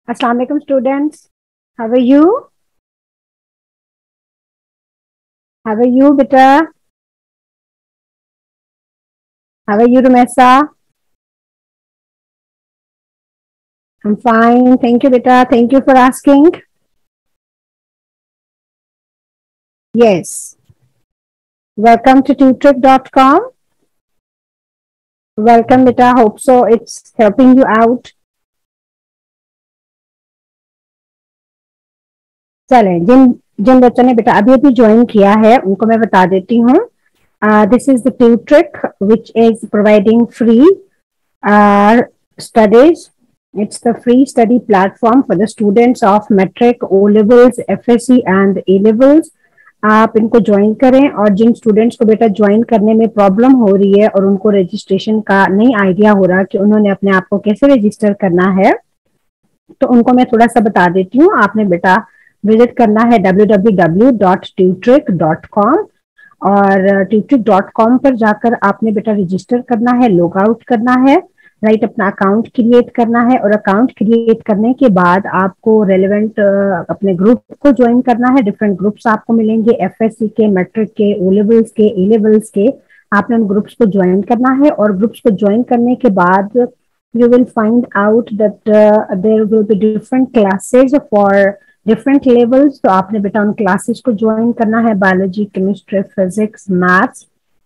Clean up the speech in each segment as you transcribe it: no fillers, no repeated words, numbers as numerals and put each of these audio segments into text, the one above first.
Assalamu alaikum students. How are you? How are you, beta? How are you, Rumesa? I'm fine. Thank you, beta. Thank you for asking. Yes. Welcome to tutrick.com. Welcome, beta. Hope so. It's helping you out. चलें, जिन जिन बच्चों ने बेटा अभी अभी join किया है उनको मैं बता देती हूँ. This is the tutrick which is providing free studies. It's the free study platform for the students of Metric, O-Levels, FSC and A-Levels. आप इनको ज्वाइन करें और जिन स्टूडेंट्स को बेटा ज्वाइन करने में प्रॉब्लम हो रही है और उनको रजिस्ट्रेशन का नहीं आइडिया हो रहा कि उन्होंने अपने आप को कैसे रजिस्टर करना है, तो उनको मैं थोड़ा सा बता देती हूँ. आपने बेटा विजिट करना है www.tutrick.com और tutrick.com पर जाकर आपने बेटा रजिस्टर करना है, लॉग आउट करना है, राइट, अपना अकाउंट क्रिएट करना है और अकाउंट क्रिएट करने के बाद आपको रेलेवेंट अपने ग्रुप को ज्वाइन करना है. डिफरेंट ग्रुप्स आपको मिलेंगे, एफएससी के, मैट्रिक के, ओ लेवल्स के, ए लेवल्स के. आपने उन ग्रुप्स को ज्वाइन करना है और ग्रुप्स को ज्वाइन करने के बाद you will find out that there will be different classes for different levels. तो आपने बेटा उन क्लासेस को ज्वाइन करना है, बायोलॉजी, केमिस्ट्री, फिजिक्स, मैथ्स.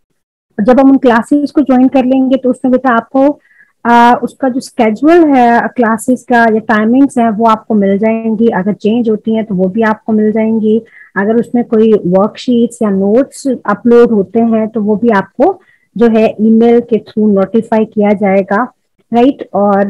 जब हम उन क्लासेस को ज्वाइन कर लेंगे तो उसमें बेटा आपको उसका जो स्केड्यूल है क्लासेस का या टाइमिंग्स है वो आपको मिल जाएंगी. अगर चेंज होती हैं तो वो भी आपको मिल जाएंगी. अगर उसमें कोई वर्कशीट्स या नोट्स अपलोड होते हैं तो वो भी आपको जो है ईमेल के थ्रू नोटिफाई किया जाएगा, राइट. और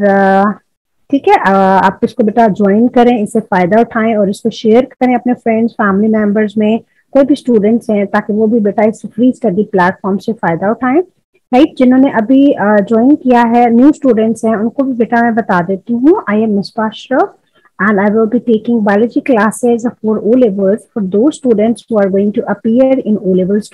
ठीक है, आप इसको बेटा ज्वाइन करें, इससे फायदा उठाएं और इसको शेयर करें अपने फ्रेंड्स, फैमिली मेंबर्स में, कोई भी स्टूडेंट्स हैं, ताकि वो भी बेटा इस फ्री स्टडी प्लेटफॉर्म से फायदा उठाएं, राइट. जिन्होंने अभी ज्वाइन किया है, न्यू स्टूडेंट्स हैं, उनको भी बेटा मैं बता देती हूँ. I am Misba Ashraf and I will be taking biology classes for O levels for those students who are going to appear in O levels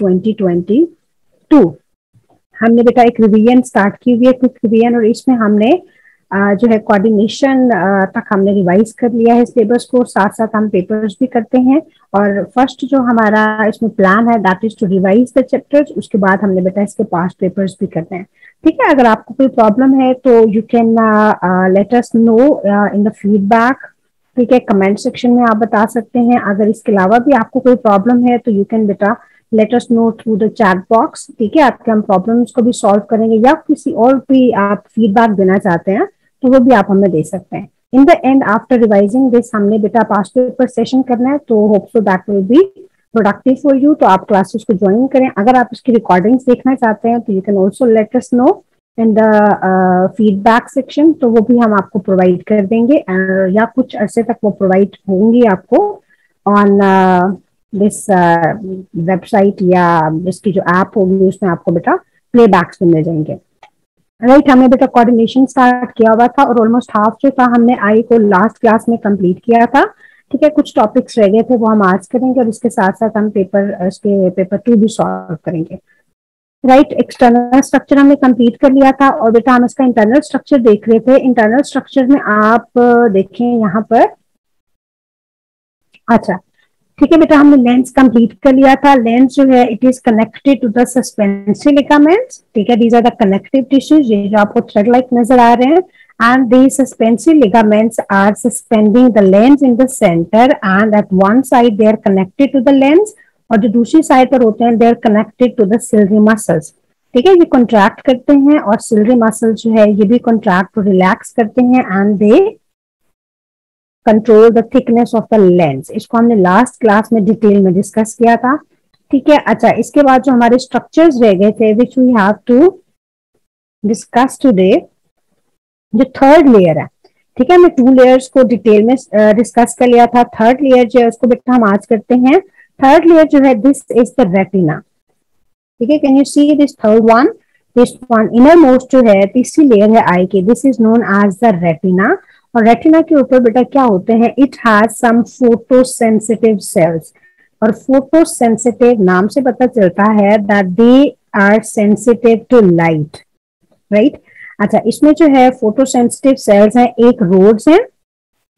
2022. हमने बेटा एक रिवीजन स्टार्ट की हुई है, क्विक रिवीजन, और इसमें हमने जो है कोऑर्डिनेशन तक हमने रिवाइज कर लिया है सिलेबस को. साथ साथ हम पेपर्स भी करते हैं और फर्स्ट जो हमारा इसमें प्लान है that is to revise the chapters. उसके बाद हमने बेटा इसके पास्ट पेपर्स भी करते हैं. ठीक है, अगर आपको कोई प्रॉब्लम है तो you can let us know in the feedback. ठीक है, कमेंट सेक्शन में आप बता सकते हैं. अगर इसके अलावा भी आपको कोई प्रॉब्लम है तो यू कैन बेटा let us know through the chat box. ठीक है, आपके हम प्रॉब्लम्स को भी सॉल्व करेंगे या किसी और भी आप फीडबैक देना चाहते हैं तो वो भी आप हमें दे सकते हैं. In the end after revising this हमने बेटा पास्ट पेपर सेशन करना है, तो hope so that will be productive for you. तो आप क्लासेस को ज्वाइन करें. अगर आप इसकी रिकॉर्डिंग्स देखना चाहते हैं तो you can also let us know in the feedback section, तो वो भी हम आपको प्रोवाइड कर देंगे या कुछ अरसे तक वो प्रोवाइड होंगी आपको ऑन दिस वेबसाइट या इसकी जो ऐप होगी उसमें आपको बेटा प्लेबैक्स मिल जाएंगे, राइट. हमने बेटा कोऑर्डिनेशन स्टार्ट किया हुआ था और ऑलमोस्ट हाफ जो था हमने आई को लास्ट क्लास में कंप्लीट किया था. ठीक है, कुछ टॉपिक्स रह गए थे वो हम आज करेंगे और इसके साथ साथ हम पेपर 2 भी सॉल्व करेंगे, राइट. एक्सटर्नल स्ट्रक्चर हमने कंप्लीट कर लिया था और बेटा हम इसका इंटरनल स्ट्रक्चर देख रहे थे. इंटरनल स्ट्रक्चर में आप देखें यहाँ पर, अच्छा ठीक है बेटा, हमने लेंस कंप्लीट कर लिया था. लेंस जो है it is connected to the suspensive ligaments. ठीक है, these are the connective tissues, ये जो आपको थ्रेड लाइक नजर आ रहे हैं. And these suspensive ligaments are suspending the lens in the centre and at one side they are connected to the lens और जो दूसरी साइड पर होते हैं they are connected to the ciliary muscles. ठीक है, ये कॉन्ट्रैक्ट करते हैं और सिलरी मसल्स जो है ये भी कॉन्ट्रैक्ट और रिलैक्स करते हैं and they control the thickness of the lens. इसको हमने लास्ट क्लास में डिटेल में डिस्कस किया था. ठीक है, अच्छा इसके बाद जो हमारे स्ट्रक्चर्स रह गए थे which we have to discuss today, जो थर्ड लेयर है. ठीक है, हमने 2 लेयर्स को डिटेल में डिस्कस कर लिया था. थर्ड लेयर जो है उसको बेटा हम आज करते हैं. थर्ड लेयर जो है दिस इज द रेटिना. ठीक है, can you see this third one, this one innermost जो है तीसरी लेयर है आई की, this is known as the retina. और रेटिना के ऊपर बेटा क्या होते हैं, it has some photosensitive cells. और फोटोसेंसिटिव नाम से पता चलता है that they are sensitive to light, right. अच्छा, इसमें जो है फोटोसेंसिटिव सेल्स हैं, एक रोड्स हैं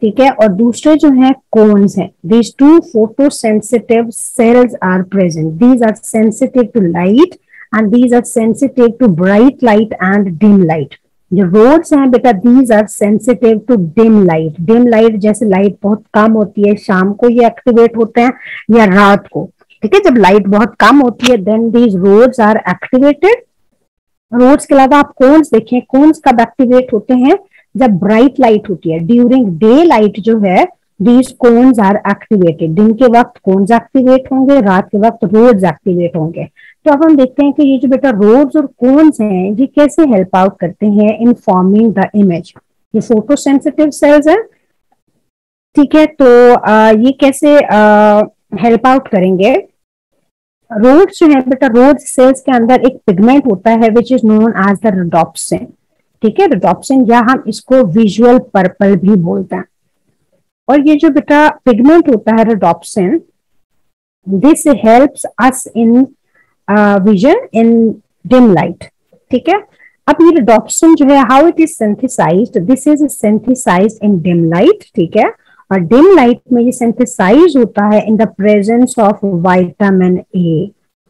ठीक है, और दूसरे जो है कोन्स हैं। These two photo sensitive cells are present, these are sensitive to light and these are sensitive to bright light and dim light. जो रोड्स हैं बेटा, these are sensitive to dim light. Dim light जैसे light बहुत कम होती है, शाम को ये एक्टिवेट होते हैं या रात को, ठीक है, जब लाइट बहुत कम होती है then these rods are activated. Rods के अलावा आप कोन्स देखें, कोन्स कब एक्टिवेट होते हैं, जब ब्राइट लाइट होती है, ड्यूरिंग डे लाइट जो है दीज कोन्स आर एक्टिवेटेड। दिन के वक्त कोन्स एक्टिवेट होंगे, रात के वक्त रोड्स एक्टिवेट होंगे। तो अब हम देखते हैं कि ये जो बेटा रोड्स और कोन्स हैं ये कैसे हेल्प आउट करते हैं इन फॉर्मिंग द इमेज। ये फोटो सेंसिटिव सेल्स है, ठीक है, तो ये कैसे हेल्प आउट करेंगे। रोड्स जो है बेटा, रोड सेल्स के अंदर एक पिगमेंट होता है which is known as the rhodopsin, ठीक है, रोडोप्सिन, या हम इसको विजुअल पर्पल भी बोलते हैं। और ये जो बेटा पिगमेंट होता है rhodopsin, this helps us in vision in dim light, ठीक है। अब ये रोडोप्सिन जो है, how it is synthesised, this is synthesised in dim light, ठीक है, और डिम लाइट में ये सिंथेसाइज होता है in the presence of vitamin A,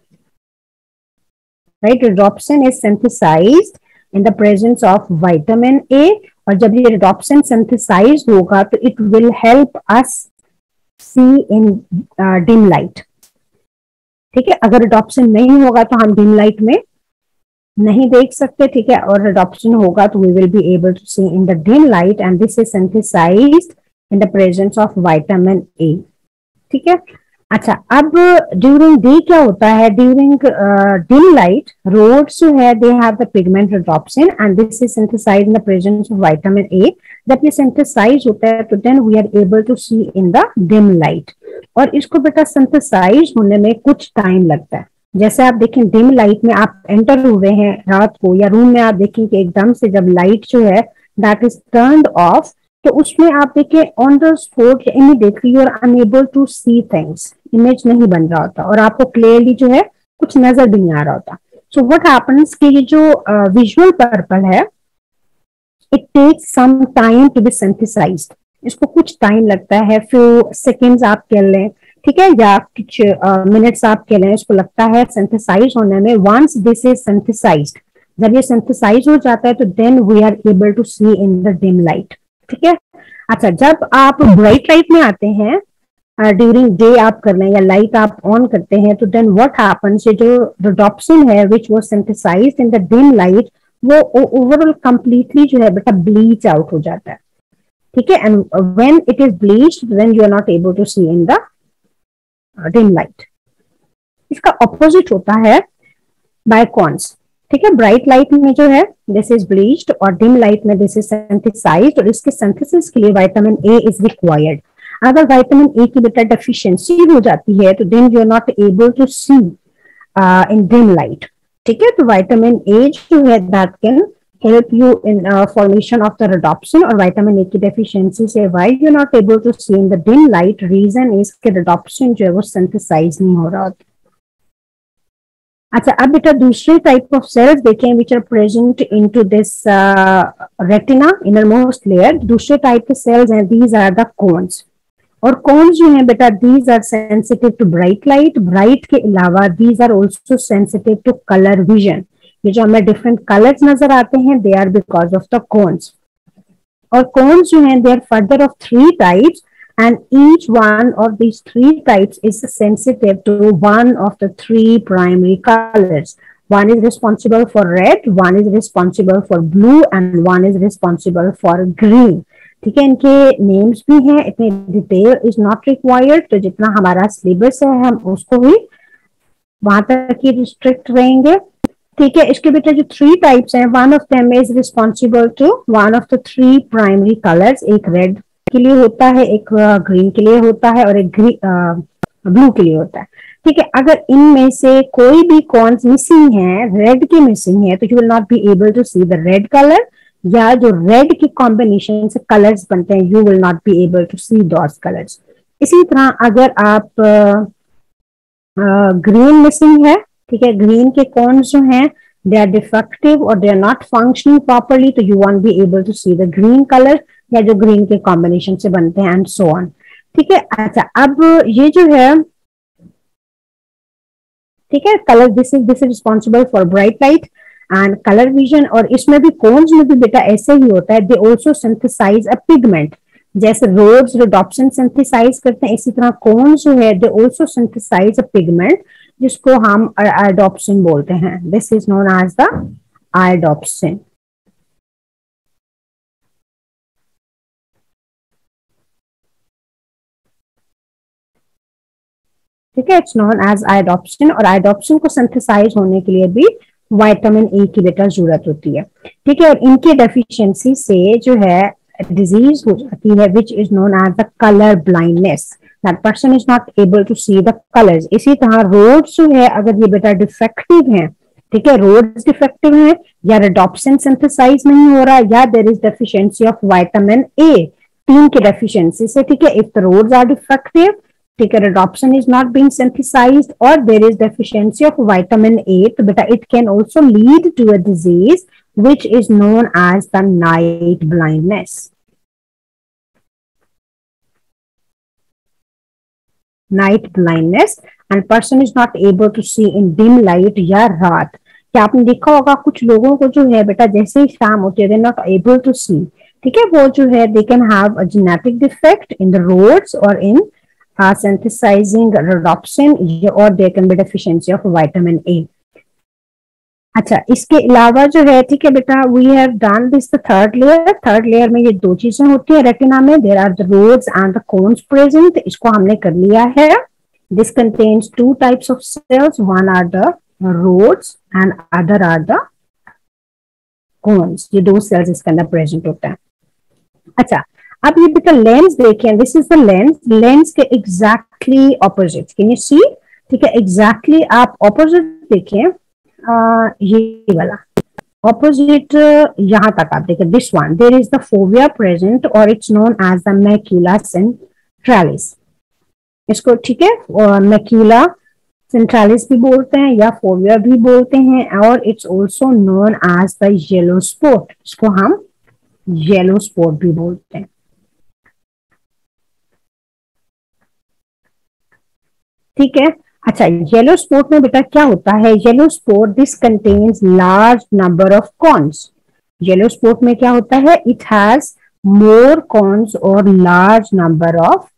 right. Rhodopsin is synthesised in the presence of vitamin A, और जब ये रोडोप्सिन सिंथेसाइज होगा तो it will help us see in dim light, ठीक है। अगर रोडोप्सिन नहीं होगा तो हम डिम लाइट में नहीं देख सकते, ठीक है, और रोडोप्सिन होगा तो we will be able to see in the dim light and this is synthesised in the presence of vitamin A, ठीक है। अच्छा, अब ड्यूरिंग डे क्या होता है, ड्यूरिंग डिम लाइट रोड्स जो है they have the pigment rhodopsin and this is synthesised in the presence of vitamin A. जब ये सिंथेसाइज होता है तो then we are able to see in the dim light, और इसको बेटा सिंथेसाइज होने में कुछ टाइम लगता है। जैसे आप देखें डिम लाइट में आप एंटर हुए हैं रात को, या रूम में आप देखें कि एकदम से जब लाइट जो है दैट इज टर्न्ड ऑफ, तो उसमें आप देखिए on the spot immediately you are unable to see things, image नहीं बन रहा होता और आपको क्लियरली जो है कुछ नजर भी नहीं आ रहा होता। सो व्हाट हैपेंस कि ये जो विजुअल पर्पल है it takes some time to be synthesised, इसको कुछ टाइम लगता है, फ्यू सेकेंड्स आप कह लें, ठीक है, या कुछ मिनट्स आप कह लें, इसको लगता है सिंथेसाइज होने में। वंस दिस इज सिंथेसाइज्ड, जब ये सिंथेसाइज हो जाता है तो then we are able to see in the dim light, ठीक है। अच्छा, जब आप ब्राइट लाइट में आते हैं, ड्यूरिंग डे आप कर रहे हैं या लाइट आप ऑन करते हैं, तो देन व्हाट हैपेंस, ये जो रोडोप्सिन है which was synthesised in the dim light, वो ओवरऑल कंप्लीटली जो है बेटा ब्लीच आउट हो जाता है, ठीक है, and when it is bleached then you are not able to see in the dim light. इसका ऑपोजिट होता है बाय कॉन्स, ठीक है। ब्राइट लाइट में जो है दिस इज ब्लीच्ड और डिम लाइट में दिस इज सिंथेसाइज्ड, और इसके सिंथेसिस के लिए विटामिन ए इज रिक्वायर्ड। अगर विटामिन ए की बेटा डेफिशिएंसी हो जाती है तो then you are not able to see in dim light, ठीक है। तो विटामिन ए जो है that can help you in formation of the rhodopsin, और विटामिन ए की डेफिशिएंसी से why you are not able to see in the dim light, reason is कि rhodopsin जो है वो सिंथेसाइज नहीं हो रहा होता। अच्छा, अब बेटा दूसरे टाइप ऑफ सेल्स देखें which are present into this retina innermost layer. दूसरे टाइप के सेल्स हैं, दीज आर द कोन्स, और कोन्स जो हैं बेटा these are sensitive to bright light. Bright के अलावा these are also sensitive to colour vision. ये जो हमें डिफरेंट कलर्स नजर आते हैं they are because of the cones. और कोन्स जो हैं they are further of 3 types and each one of these 3 types is sensitive to one of the 3 primary colors. One is responsible for red, one is responsible for blue and one is responsible for green. ठीक है, इनके names भी हैं, इतनी detail is not required, तो जितना हमारा syllabus है हम उसको ही वहां तक ही रिस्ट्रिक्ट रहेंगे, ठीक है। इसके बेटा जो 3 टाइप्स हैं, one of them is responsible to one of the 3 primary colours. एक रेड के लिए होता है, एक ग्रीन के लिए होता है और एक ब्लू के लिए होता है, ठीक है। अगर इनमें से कोई भी कॉन्स मिसिंग है, रेड की मिसिंग है, तो you will not be able to see the red colour, या जो रेड के कॉम्बिनेशन से कलर्स बनते हैं you will not be able to see those colours. इसी तरह अगर आप ग्रीन मिसिंग है, ठीक है, ग्रीन के कॉन्स जो हैं दे आर डिफेक्टिव और they are not functioning properly, तो you won't be able to see the green colour. या जो ग्रीन के कॉम्बिनेशन से बनते हैं एंड सो ऑन। ठीक है, अच्छा अब ये जो है, ठीक है, colour this is responsible for bright light and colour vision. और इसमें भी कोन्स में भी बेटा ऐसे ही होता है, they also synthesise a pigment. जैसे रोड्स रोडोप्सिन सिंथेसाइज करते हैं, इसी तरह कोन्स जो है they also synthesise a pigment जिसको हम आयोडोप्सिन बोलते हैं। This is known as the iodopsin. ठीक है, इट्स नोन एज आयोडोप्सिन। और आयोडोप्सिन को सिंथेसाइज होने के लिए भी विटामिन ए की बेटा जरूरत होती है। ठीक है, और इनकी डेफिशिएंसी से जो है डिजीज हो जाती है which is known as the colour blindness, that person is not able to see the colours. इसी तरह रोड्स जो है अगर ये बेटा डिफेक्टिव है, ठीक है, रोड्स डिफेक्टिव है या रेडोप्सिन सिंथेसाइज नहीं हो रहा या there is deficiency of vitamin A, तीन की डेफिशिएंसी से। ठीक है, if the rods are defective, ठीक है, rhodopsin is not being synthesized or there is deficiency of vitamin A, तो बेटा it can also lead to a disease which is known as the night blindness. Night blindness and person is not able to see in dim light या रात। क्या आपने देखा होगा कुछ लोगों को जो है बेटा जैसे ही शाम होती है they are not able to see, ठीक है, वो जो है they can have a genetic defect in the rods or in synthesizing rhodopsin or there can be deficiency of vitamin A. अच्छा, इसके अलावा जो है, ठीक है बेटा, we have done this the third layer. Third layer में ये दो चीजें होती है रेटिना में, there are the rods and the cones present. इसको हमने कर लिया है। This contains two types of cells, one are the rods and other are the cones. ये दो सेल्स इसके अंदर प्रेजेंट होता है। अच्छा, अब ये बेटा लेंस देखें, this is the lens. Lens के exactly opposite, can you see, ठीक है, एग्जैक्टली आप ऑपोजिट देखें, ये वाला ऑपोजिट यहां तक आप देखें, this one, there is the fovea present और it's known as the macula centralis. इसको, ठीक है, मैक्यूला सेंट्रालिस भी बोलते हैं या फोविया भी बोलते हैं और it's also known as the yellow spot. इसको हम येलो स्पॉट भी बोलते हैं। ठीक है, अच्छा, येलो स्पॉट में बेटा क्या होता है, yellow spot this contains large number of cones. Yellow spot में क्या होता है, इट हैज मोर कॉन्स और large number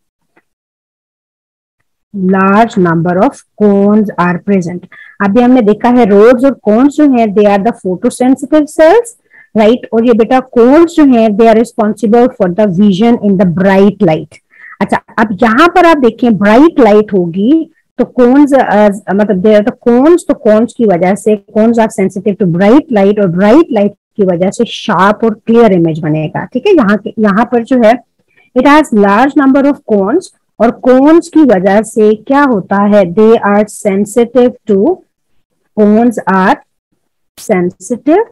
of cones are present. अभी हमने देखा है रोड्स और कॉन्स जो है they are the photosensitive cells, right, और ये बेटा कॉन्स जो है they are responsible for the vision in the bright light. अच्छा, अब यहाँ पर आप देखें ब्राइट लाइट होगी तो कोन्स मतलब देयर द कोन्स, तो कोन्स की वजह से cones are sensitive to bright light और ब्राइट लाइट की वजह से शार्प और क्लियर इमेज बनेगा। ठीक है, यहाँ पर जो है it has large number of cones और कोन्स की वजह से क्या होता है, they are sensitive to, cones are sensitive,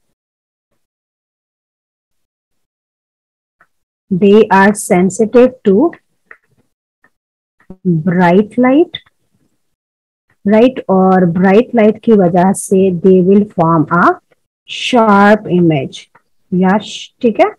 they are sensitive to bright light, right, और bright light की वजह से they will form a sharp image, या ठीक है,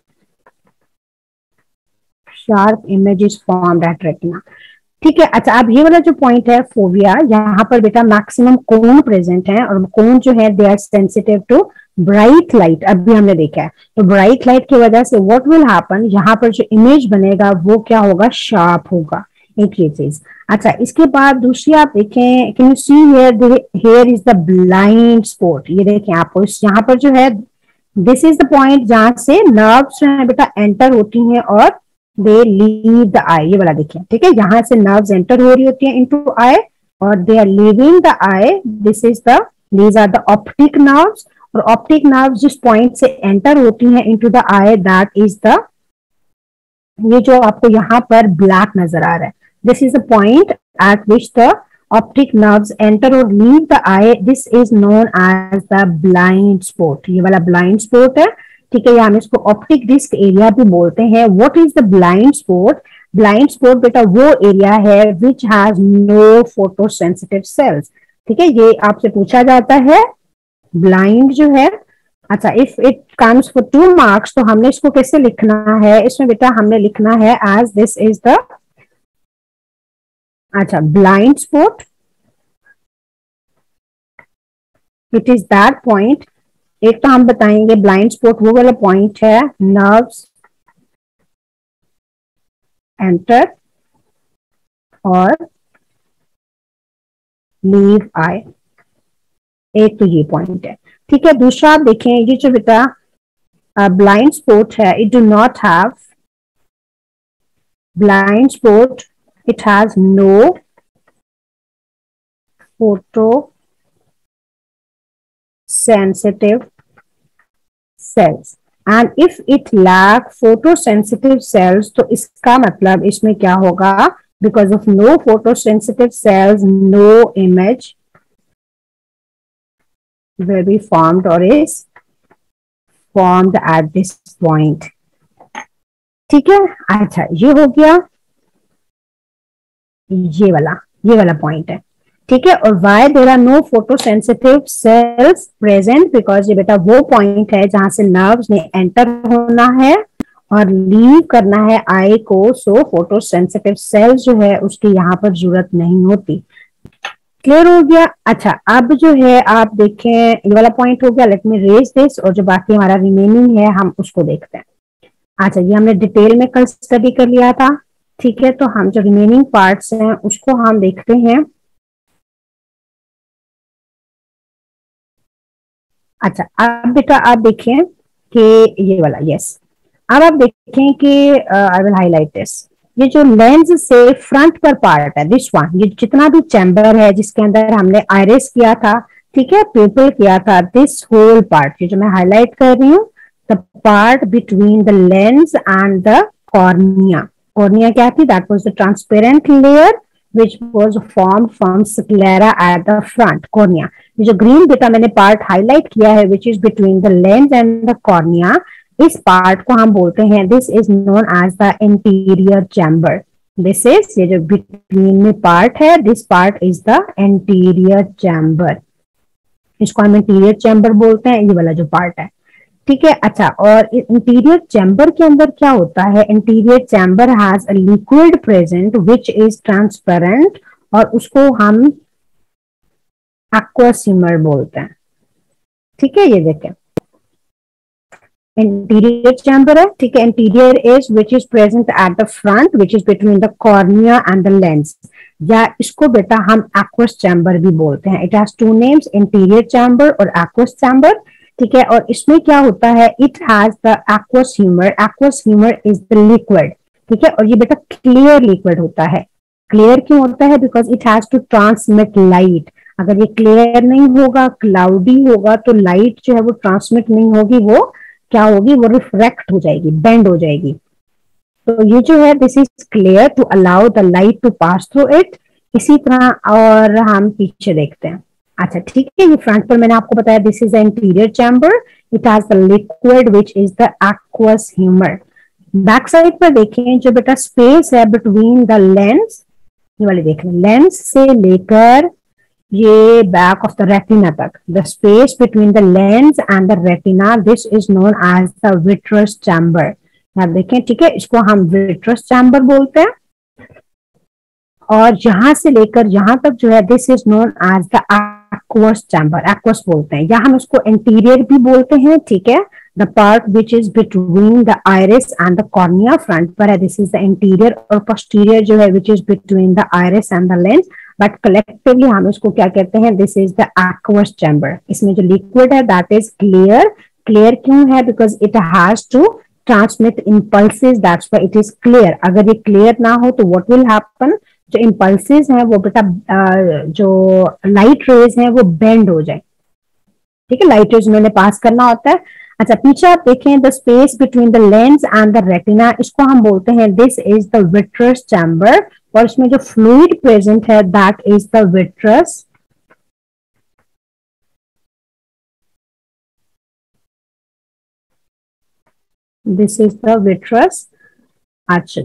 sharp image is formed at retina। ठीक है, अच्छा, अब ये वाला जो पॉइंट है फोविया, यहाँ पर बेटा मैक्सिमम कोन प्रेजेंट है और कोन जो है they are sensitive to bright light. अभी हमने देखा है, तो ब्राइट लाइट की वजह से व्हाट विल हैपन, यहाँ पर जो इमेज बनेगा वो क्या होगा, शार्प होगा। एक ये चीज। अच्छा, इसके बाद दूसरी आप देखें, can you see here is the blind spot. ये देखें आपको, यहाँ पर जो है दिस इज द पॉइंट जहां से नर्व्स जो है बेटा एंटर होती हैं और दे लीव द आई। ये वाला देखिए, ठीक है, यहाँ से नर्व्स एंटर हो रही होती हैं इनटू आई और they are leaving the eye. This is the, these are the optic nerves और ऑप्टिक नर्व्स जिस पॉइंट से एंटर होती हैं into the eye, that is the, ये जो आपको यहाँ पर ब्लैक नजर आ रहा है, this is the point at which the optic nerves enter और leave the eye. This is known as the blind spot. ये वाला ब्लाइंड स्पॉट है, ठीक है, या हम इसको ऑप्टिक डिस्क एरिया भी बोलते हैं। What is the blind spot? Blind spot बेटा वो एरिया है which has no photosensitive cells. ठीक है, ये आपसे पूछा जाता है, ब्लाइंड जो है अच्छा, if it comes for 2 marks तो हमने इसको कैसे लिखना है? इसमें बेटा हमने लिखना है एज दिस इज द, अच्छा, blind spot, it is that point. एक तो हम बताएंगे ब्लाइंड स्पॉट वो वाला पॉइंट है, नर्व्स एंटर और लीव आई, एक तो ये पॉइंट है। ठीक है, दूसरा आप देखें, ये जो बेटा blind spot है, it do not have blind spot, it has no photosensitive cells and if it lack photosensitive cells तो इसका मतलब इसमें क्या होगा? Because of no photosensitive cells, no image will be formed or is formed at this point। ठीक है, अच्छा, ये हो गया ये वाला पॉइंट है। ठीक है, और why there are no photosensitive cells present, because ये बेटा वो पॉइंट है जहां से नर्व्स ने एंटर होना है और लीव करना है आई को, सो फोटोसेंसिटिव सेल्स जो है उसकी यहाँ पर जरूरत नहीं होती। क्लियर हो गया? अच्छा, अब जो है आप देखें, ये वाला पॉइंट हो गया, लेट मी रेज दिस, और जो बाकी हमारा रिमेनिंग है हम उसको देखते हैं। अच्छा, ये हमने डिटेल में कल स्टडी कर लिया था। ठीक है, तो हम जो रिमेनिंग पार्ट्स हैं उसको हम देखते हैं। अच्छा, अब बेटा आप देखें कि ये वाला, यस, अब आप देखें कि आई विल हाईलाइट दिस, ये जो लेंस से फ्रंट पर पार्ट है, दिस वन, ये जितना भी चैम्बर है जिसके अंदर हमने आयरिस किया था, ठीक है, पिupil किया था, दिस होल पार्ट, ये जो मैं हाईलाइट कर रही हूँ, the part between the lens and the cornea. Cornea क्या थी? That was the transparent layer which was formed from sclera at the front, cornea। ये जो ग्रीन बेटा मैंने पार्ट हाईलाइट किया है which is between the lens and the cornea, इस part को हम बोलते हैं, this is known as the anterior chamber. This is, ये जो बिटवीन में पार्ट है, this part is the anterior chamber, इसको हम इंटीरियर चैम्बर बोलते हैं, ये वाला जो पार्ट है। ठीक है, अच्छा, और इंटीरियर चैम्बर के अंदर क्या होता है? Interior chamber has a liquid present which is transparent, और उसको हम एक्वासिमर बोलते हैं। ठीक है, ये देखें, इंटीरियर चैम्बर है, ठीक है, interior is which is present at the front which is between the cornea and the lens, या इसको बेटा हम एक्वस चैम्बर भी बोलते हैं। It has two names, interior chamber और एक्वस चैम्बर। ठीक है, और इसमें क्या होता है? It has the aqueous humour, aqueous humour is the liquid. ठीक है, और ये बेटा क्लियर लिक्विड होता है। क्लियर क्यों होता है? Because it has to transmit light. अगर ये क्लियर नहीं होगा, क्लाउडी होगा, तो लाइट जो है वो ट्रांसमिट नहीं होगी, वो क्या होगी? वो रिफ्रैक्ट हो जाएगी, बेंड हो जाएगी। तो ये जो है, this is clear to allow the light to pass through it. इसी तरह और हम पीछे देखते हैं। अच्छा, ठीक है, ये फ्रंट पर मैंने आपको बताया, this is the interior chamber, it has the liquid which is the aqueous humour. Back side पर देखें, जो बेटा स्पेस है बिटवीन द लेंस, ये वाले देख लें, लेंस से लेकर ये बैक ऑफ द रेटिना तक, the space between the lens and the retina, this is known as the vitreous chamber. आप देखें, ठीक है, इसको हम विट्रस चैम्बर बोलते हैं। और यहां से लेकर यहां तक जो है, this is known as the aqueous chamber, aqueous बोलते हैं, या हम इसको इंटीरियर भी बोलते हैं। ठीक है, the part which is between the iris and the cornea, front पर है, दिस इज द इंटीरियर, और पोस्टीरियर जो है which is between the iris and the lens, but collectively हम इसको क्या कहते हैं? This is the aqueous chamber. इसमें जो लिक्विड है दैट इज क्लियर। क्लियर क्यों है? Because it has to transmit impulses, that's why it is clear. अगर ये क्लियर ना हो तो व्हाट विल हैपन? जो इम्पल्सेस हैं वो बेटा जो लाइट रेज हैं वो बेंड हो जाए। ठीक है, लाइट रेज उन्होंने पास करना होता है। अच्छा, पीछे आप देखें, the space between the lens and the retina, इसको हम बोलते हैं, this is the vitreous chamber, और इसमें जो फ्लूइड प्रेजेंट है that is the vitreous. This is the vitreous. अच्छा,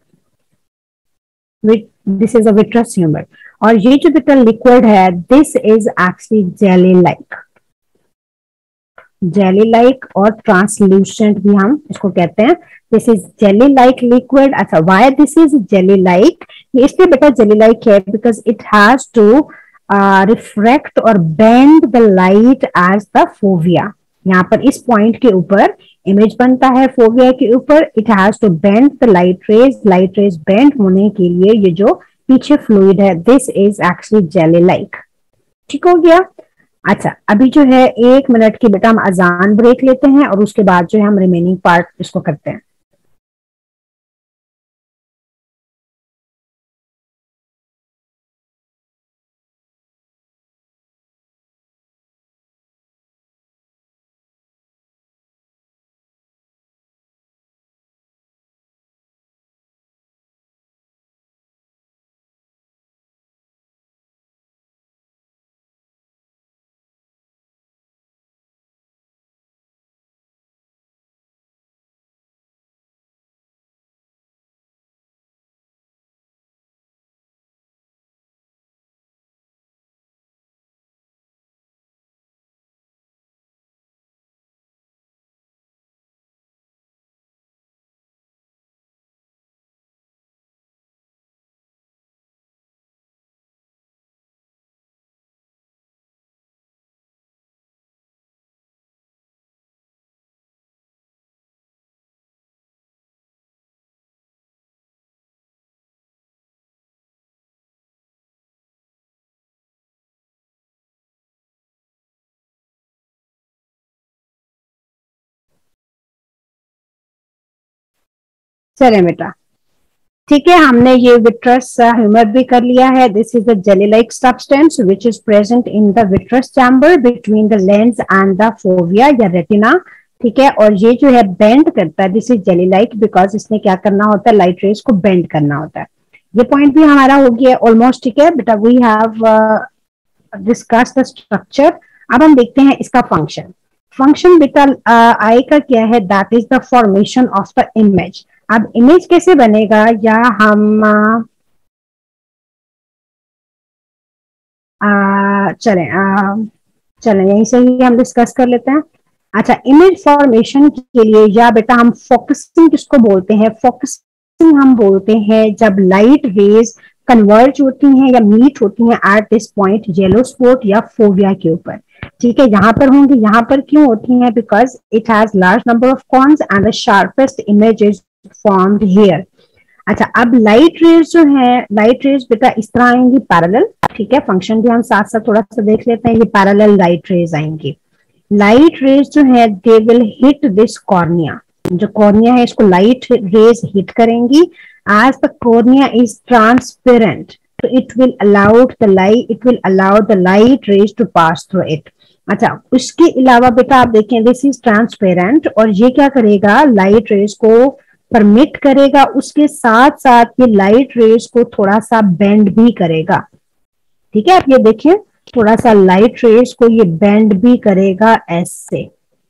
this is a vitreous humour, और ये जो बेटा लिक्विड है, this is actually jelly like. Jelly like और ट्रांसल्यूसेंट भी हम इसको कहते हैं। This is jelly like liquid. अच्छा, why this is jelly like? ये इसलिए बेटा जेली लाइक है because it has to refract और bend the light as the fovea. यहाँ पर इस पॉइंट के ऊपर इमेज बनता है फोविया के ऊपर। It has to bend the light rays bend होने के लिए ये जो पीछे फ्लूइड है, this is actually jelly like. ठीक हो गया। अच्छा, अभी जो है 1 मिनट की बेटा हम अजान ब्रेक लेते हैं और उसके बाद जो है हम रिमेनिंग पार्ट इसको करते हैं। चले बेटा, ठीक है, हमने ये विट्रस ह्यूमर भी कर लिया है। This is the jelly like substance which is present in the vitreous chamber between the lens and the fovea या रेटिना। ठीक है, और ये जो है बेंड करता है, this is jelly like because इसने क्या करना होता है, लाइट रेज को बेंड करना होता है। ये पॉइंट भी हमारा हो गया ऑलमोस्ट। ठीक है बेटा, we have discuss the structure. अब हम देखते हैं इसका फंक्शन। फंक्शन बेटा आई का क्या है, that is the formation of the image. अब इमेज कैसे बनेगा, या हम चलें यहीं से ही हम डिस्कस कर लेते हैं। अच्छा, इमेज फॉर्मेशन के लिए या बेटा हम फोकसिंग किसको बोलते हैं, फोकसिंग हम बोलते हैं जब लाइट रेज कन्वर्ज होती हैं या मीट होती हैं at this point yellow spot या फोविया के ऊपर। ठीक है, यहाँ पर होंगी। यहाँ पर क्यों होती हैं, because it has large number of cones and the sharpest image is formed here. अच्छा, अब लाइट रेज जो है, लाइट रेज बेटा इस तरह आएंगी पैरेलल। ठीक है, फंक्शन भी हम साथ साथ थोड़ा सा देख लेते हैं। ये पैरेलल लाइट रेज आएंगी। लाइट रेज जो है they will hit this cornea. जो कॉर्निया है इसको लाइट रेज हिट करेंगी। As the cornea is transparent, तो it will allow the light rays to pass through it. अच्छा, उसके अलावा बेटा आप देखें, दिस इज ट्रांसपेरेंट और ये क्या करेगा, लाइट रेज को परमिट करेगा, उसके साथ साथ ये लाइट रेज को थोड़ा सा बेंड भी करेगा। ठीक है, आप ये देखिए, थोड़ा सा लाइट रेज को ये बेंड भी करेगा ऐसे।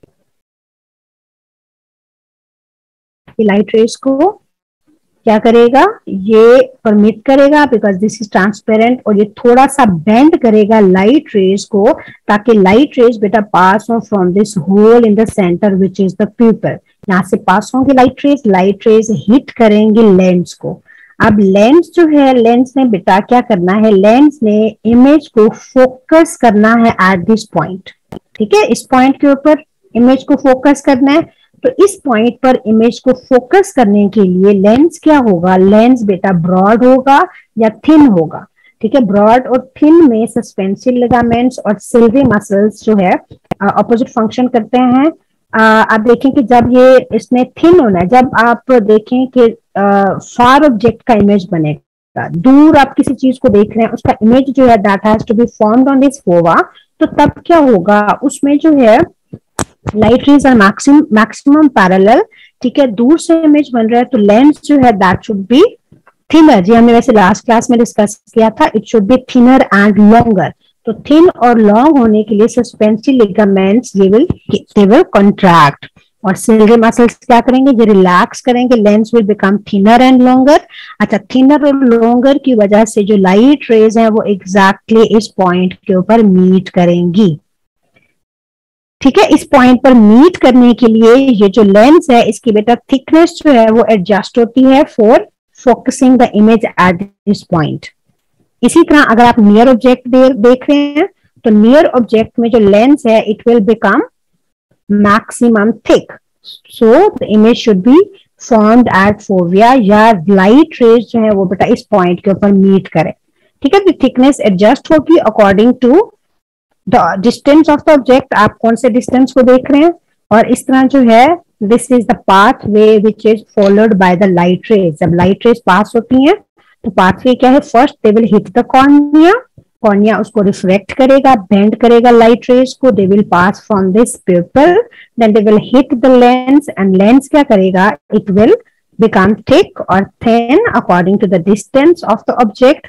ये लाइट रेज को क्या करेगा, ये परमिट करेगा बिकॉज दिस इज ट्रांसपेरेंट, और ये थोड़ा सा बेंड करेगा लाइट रेज को, ताकि लाइट रेज बेटा पास हो from this hole in the centre which is the pupil. यहाँ से पास होंगे लाइट रेज हिट करेंगे लेंस को। अब लेंस जो है, लेंस ने बेटा क्या करना है, लेंस ने इमेज को फोकस करना है एट दिस पॉइंट। ठीक है, इस पॉइंट के ऊपर इमेज को फोकस करना है। तो इस पॉइंट पर इमेज को फोकस करने के लिए लेंस क्या होगा, लेंस बेटा ब्रॉड होगा या थिन होगा। ठीक है, ब्रॉड और थिन में सस्पेंसिव लिगामेंट्स और सिल्वी मसल्स जो है ऑपोजिट फंक्शन करते हैं। आप देखें कि जब ये इसमें थिन होना है, जब आप देखें कि फार ऑब्जेक्ट का इमेज बनेगा, दूर आप किसी चीज को देख रहे हैं, उसका इमेज जो है that has to be formed on this fovea, तो तब क्या होगा, उसमें जो है light rays are maximum parallel. ठीक है, दूर से इमेज बन रहा है तो लेंस जो है दैट शुड बी थिनर। जी हमने वैसे लास्ट क्लास में डिस्कस किया था, it should be thinner and longer. तो थिन और लॉन्ग होने के लिए suspensive ligaments they will contract, और सिल्वी मसल्स क्या करेंगे, ये रिलैक्स करेंगे, lens will become thinner and longer. अच्छा, थिनर और लॉन्गर की वजह से जो लाइट रेज है वो एग्जैक्टली इस पॉइंट के ऊपर मीट करेंगी। ठीक है, इस पॉइंट पर मीट करने के लिए ये जो लेंस है इसकी बेटा थिकनेस जो है वो एडजस्ट होती है for focusing the image at this point. इसी तरह अगर आप नियर ऑब्जेक्ट देख रहे हैं तो नियर ऑब्जेक्ट में जो लेंस है it will become maximum thick, so the image should be formed at fovea या लाइट रेज जो है वो बेटा इस पॉइंट के ऊपर मीट करे। ठीक है, थिकनेस एडजस्ट होगी according to the distance of the object, आप कौन से डिस्टेंस को देख रहे हैं। और इस तरह जो है this is the pathway which is followed by the light rays. जब लाइट रेज पास होती हैं तो पाथवे क्या है, first they will hit the cornea, cornea उसको रिफ्लेक्ट करेगा, बेंड करेगा लाइट रेज को, they will pass from this pupil, then they will hit the lens and lens क्या करेगा, इट विल बिकम थिक और thin according to the distance of the object,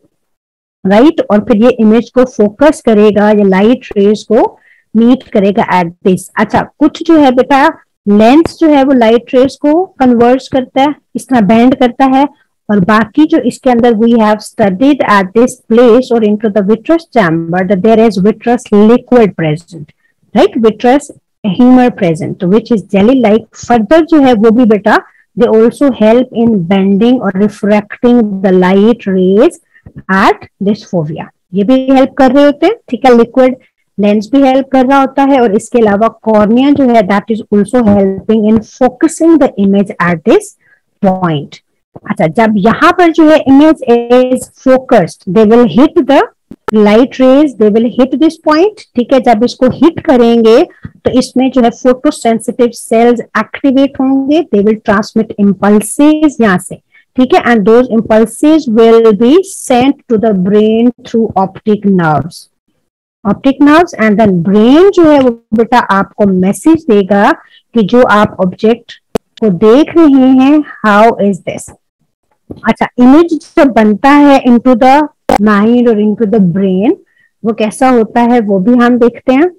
right. और फिर ये image को focus करेगा, ये लाइट रेज को मीट करेगा एट दिस। अच्छा, कुछ जो है बेटा लेंस जो है वो लाइट रेज को कन्वर्ट करता है, इस तरह बेंड करता है, और बाकी जो इसके अंदर we have studied at this place और into the vitreous chamber that there is vitreous liquid present, right, vitreous humour present which is jelly like. Further जो है वो भी बेटा they also help in bending और refracting the light rays at this fovea, ये भी help कर रहे होते हैं। ठीक है, लिक्विड लेंस भी हेल्प कर रहा होता है और इसके अलावा कॉर्निया जो है that is also helping in focusing the image at this point. अच्छा, जब यहाँ पर जो है image is focused they will hit the light rays, they will hit this point. ठीक है, जब इसको हिट करेंगे तो इसमें जो है फोटो सेंसिटिव सेल्स एक्टिवेट होंगे, दे विल ट्रांसमिट इम्पल्सेस यहाँ से। ठीक है, and those impulses will be sent to the brain through optic nerves, optic nerves, and then brain जो है वो बेटा आपको मैसेज देगा कि जो आप ऑब्जेक्ट को देख रहे हैं हाउ इज दिस। अच्छा, इमेज जब बनता है इनटू द माइंड और इनटू द ब्रेन वो कैसा होता है वो भी हम देखते हैं।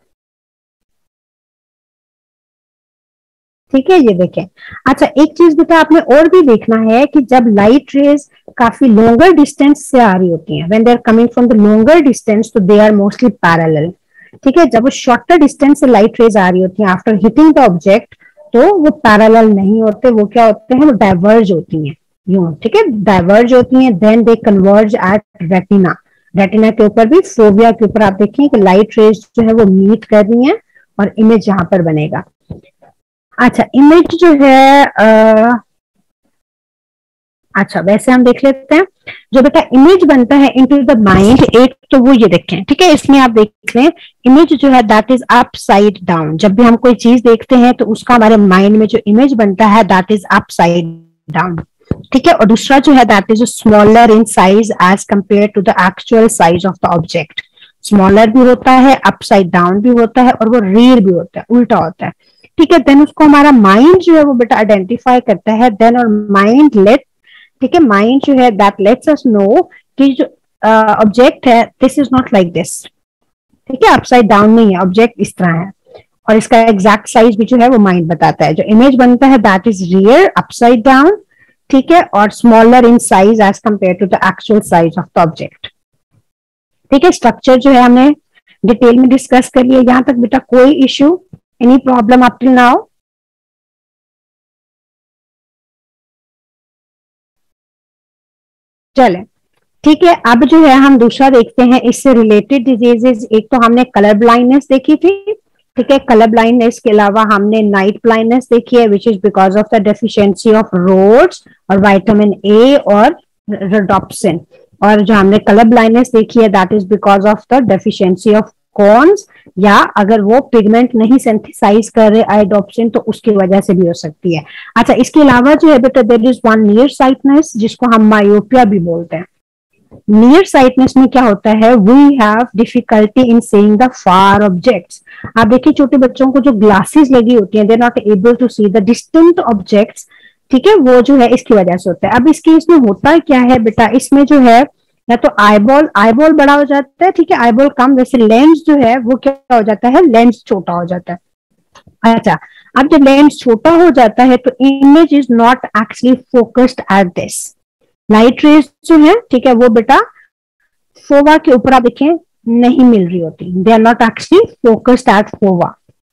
ठीक है, ये देखें। अच्छा, एक चीज बेटा आपने और भी देखना है कि जब लाइट रेज काफी लॉन्गर डिस्टेंस से आ रही होती हैं, when they are coming from the longer distance तो दे आर मोस्टली पैरेलल। ठीक है, जब वो शॉर्टर डिस्टेंस से लाइट रेज आ रही होती हैं आफ्टर हिटिंग द ऑब्जेक्ट तो वो पैरेलल नहीं होते, वो क्या होते हैं, वो डाइवर्ज होती हैं यूं। ठीक है, डाइवर्ज होती हैं, then they converge at retina. Retina के ऊपर भी फोविया के ऊपर आप देखें कि लाइट रेज जो है वो मीट कर रही हैं और इमेज यहाँ पर बनेगा। अच्छा, इमेज जो है अच्छा वैसे हम देख लेते हैं जो बेटा इमेज बनता है इनटू द माइंड, एक तो वो ये देखें। ठीक है, इसमें आप देख लें इमेज जो है दैट इज अपसाइड डाउन। जब भी हम कोई चीज देखते हैं तो उसका हमारे माइंड में जो इमेज बनता है दैट इज अपसाइड डाउन। ठीक है, और दूसरा जो है that is smaller in size as compare to the actual size of the object. Smaller भी होता है, अपसाइड डाउन भी होता है और वो रियर भी होता है, उल्टा होता है। ठीक है, देन उसको हमारा माइंड जो है वो बेटा आइडेंटिफाई करता है, देन और माइंड लेट, ठीक है, माइंड जो है दैट लेट्स अस नो कि जो ऑब्जेक्ट है this is not like this. ठीक है, अपसाइड डाउन नहीं है, ऑब्जेक्ट इस तरह है, और इसका एग्जैक्ट साइज भी जो है वो माइंड बताता है। जो इमेज बनता है that is real upside down, ठीक है, और smaller in size as compare to the actual size of the object. ठीक है, स्ट्रक्चर जो है हमने डिटेल में डिस्कस कर लिया। यहां तक बेटा कोई issue, any problem up till now? चले, ठीक है, अब जो है हम दूसरा देखते हैं इससे रिलेटेड डिजीजेस। एक तो हमने कलर ब्लाइंडनेस देखी थी। ठीक है, कलर ब्लाइंडनेस के अलावा हमने नाइट ब्लाइंडनेस देखी है which is because of the deficiency of rods और विटामिन ए और रोडोप्सिन। और जो हमने कलर ब्लाइंडनेस देखी है that is because of the deficiency of cones, या अगर वो पिगमेंट नहीं सिंथेसाइज कर रहे आयोडोप्सिन तो उसकी वजह से भी हो सकती है। अच्छा, इसके अलावा जो है बेटा there is one near sightedness जिसको हम मायोपिया भी बोलते हैं। नियर साइटनेस में क्या होता है, we have difficulty in seeing the far objects. आप देखिए छोटे बच्चों को जो ग्लासेस लगी होती हैं they are not able to see the distant objects. ठीक है, वो जो है इसकी वजह से होता है। अब इसके इसमें होता क्या है बेटा, इसमें जो है या तो आईबॉल बड़ा हो जाता है, ठीक है, आईबॉल कम, वैसे लेंस जो है वो क्या हो जाता है, लेंस छोटा हो जाता है। अच्छा, अब जब लेंस छोटा हो जाता है तो image is not actually focused at this. Light rays जो है, ठीक है, वो बेटा फोवा के ऊपर आप देखें नहीं मिल रही होती, they are not actually focused at fovea,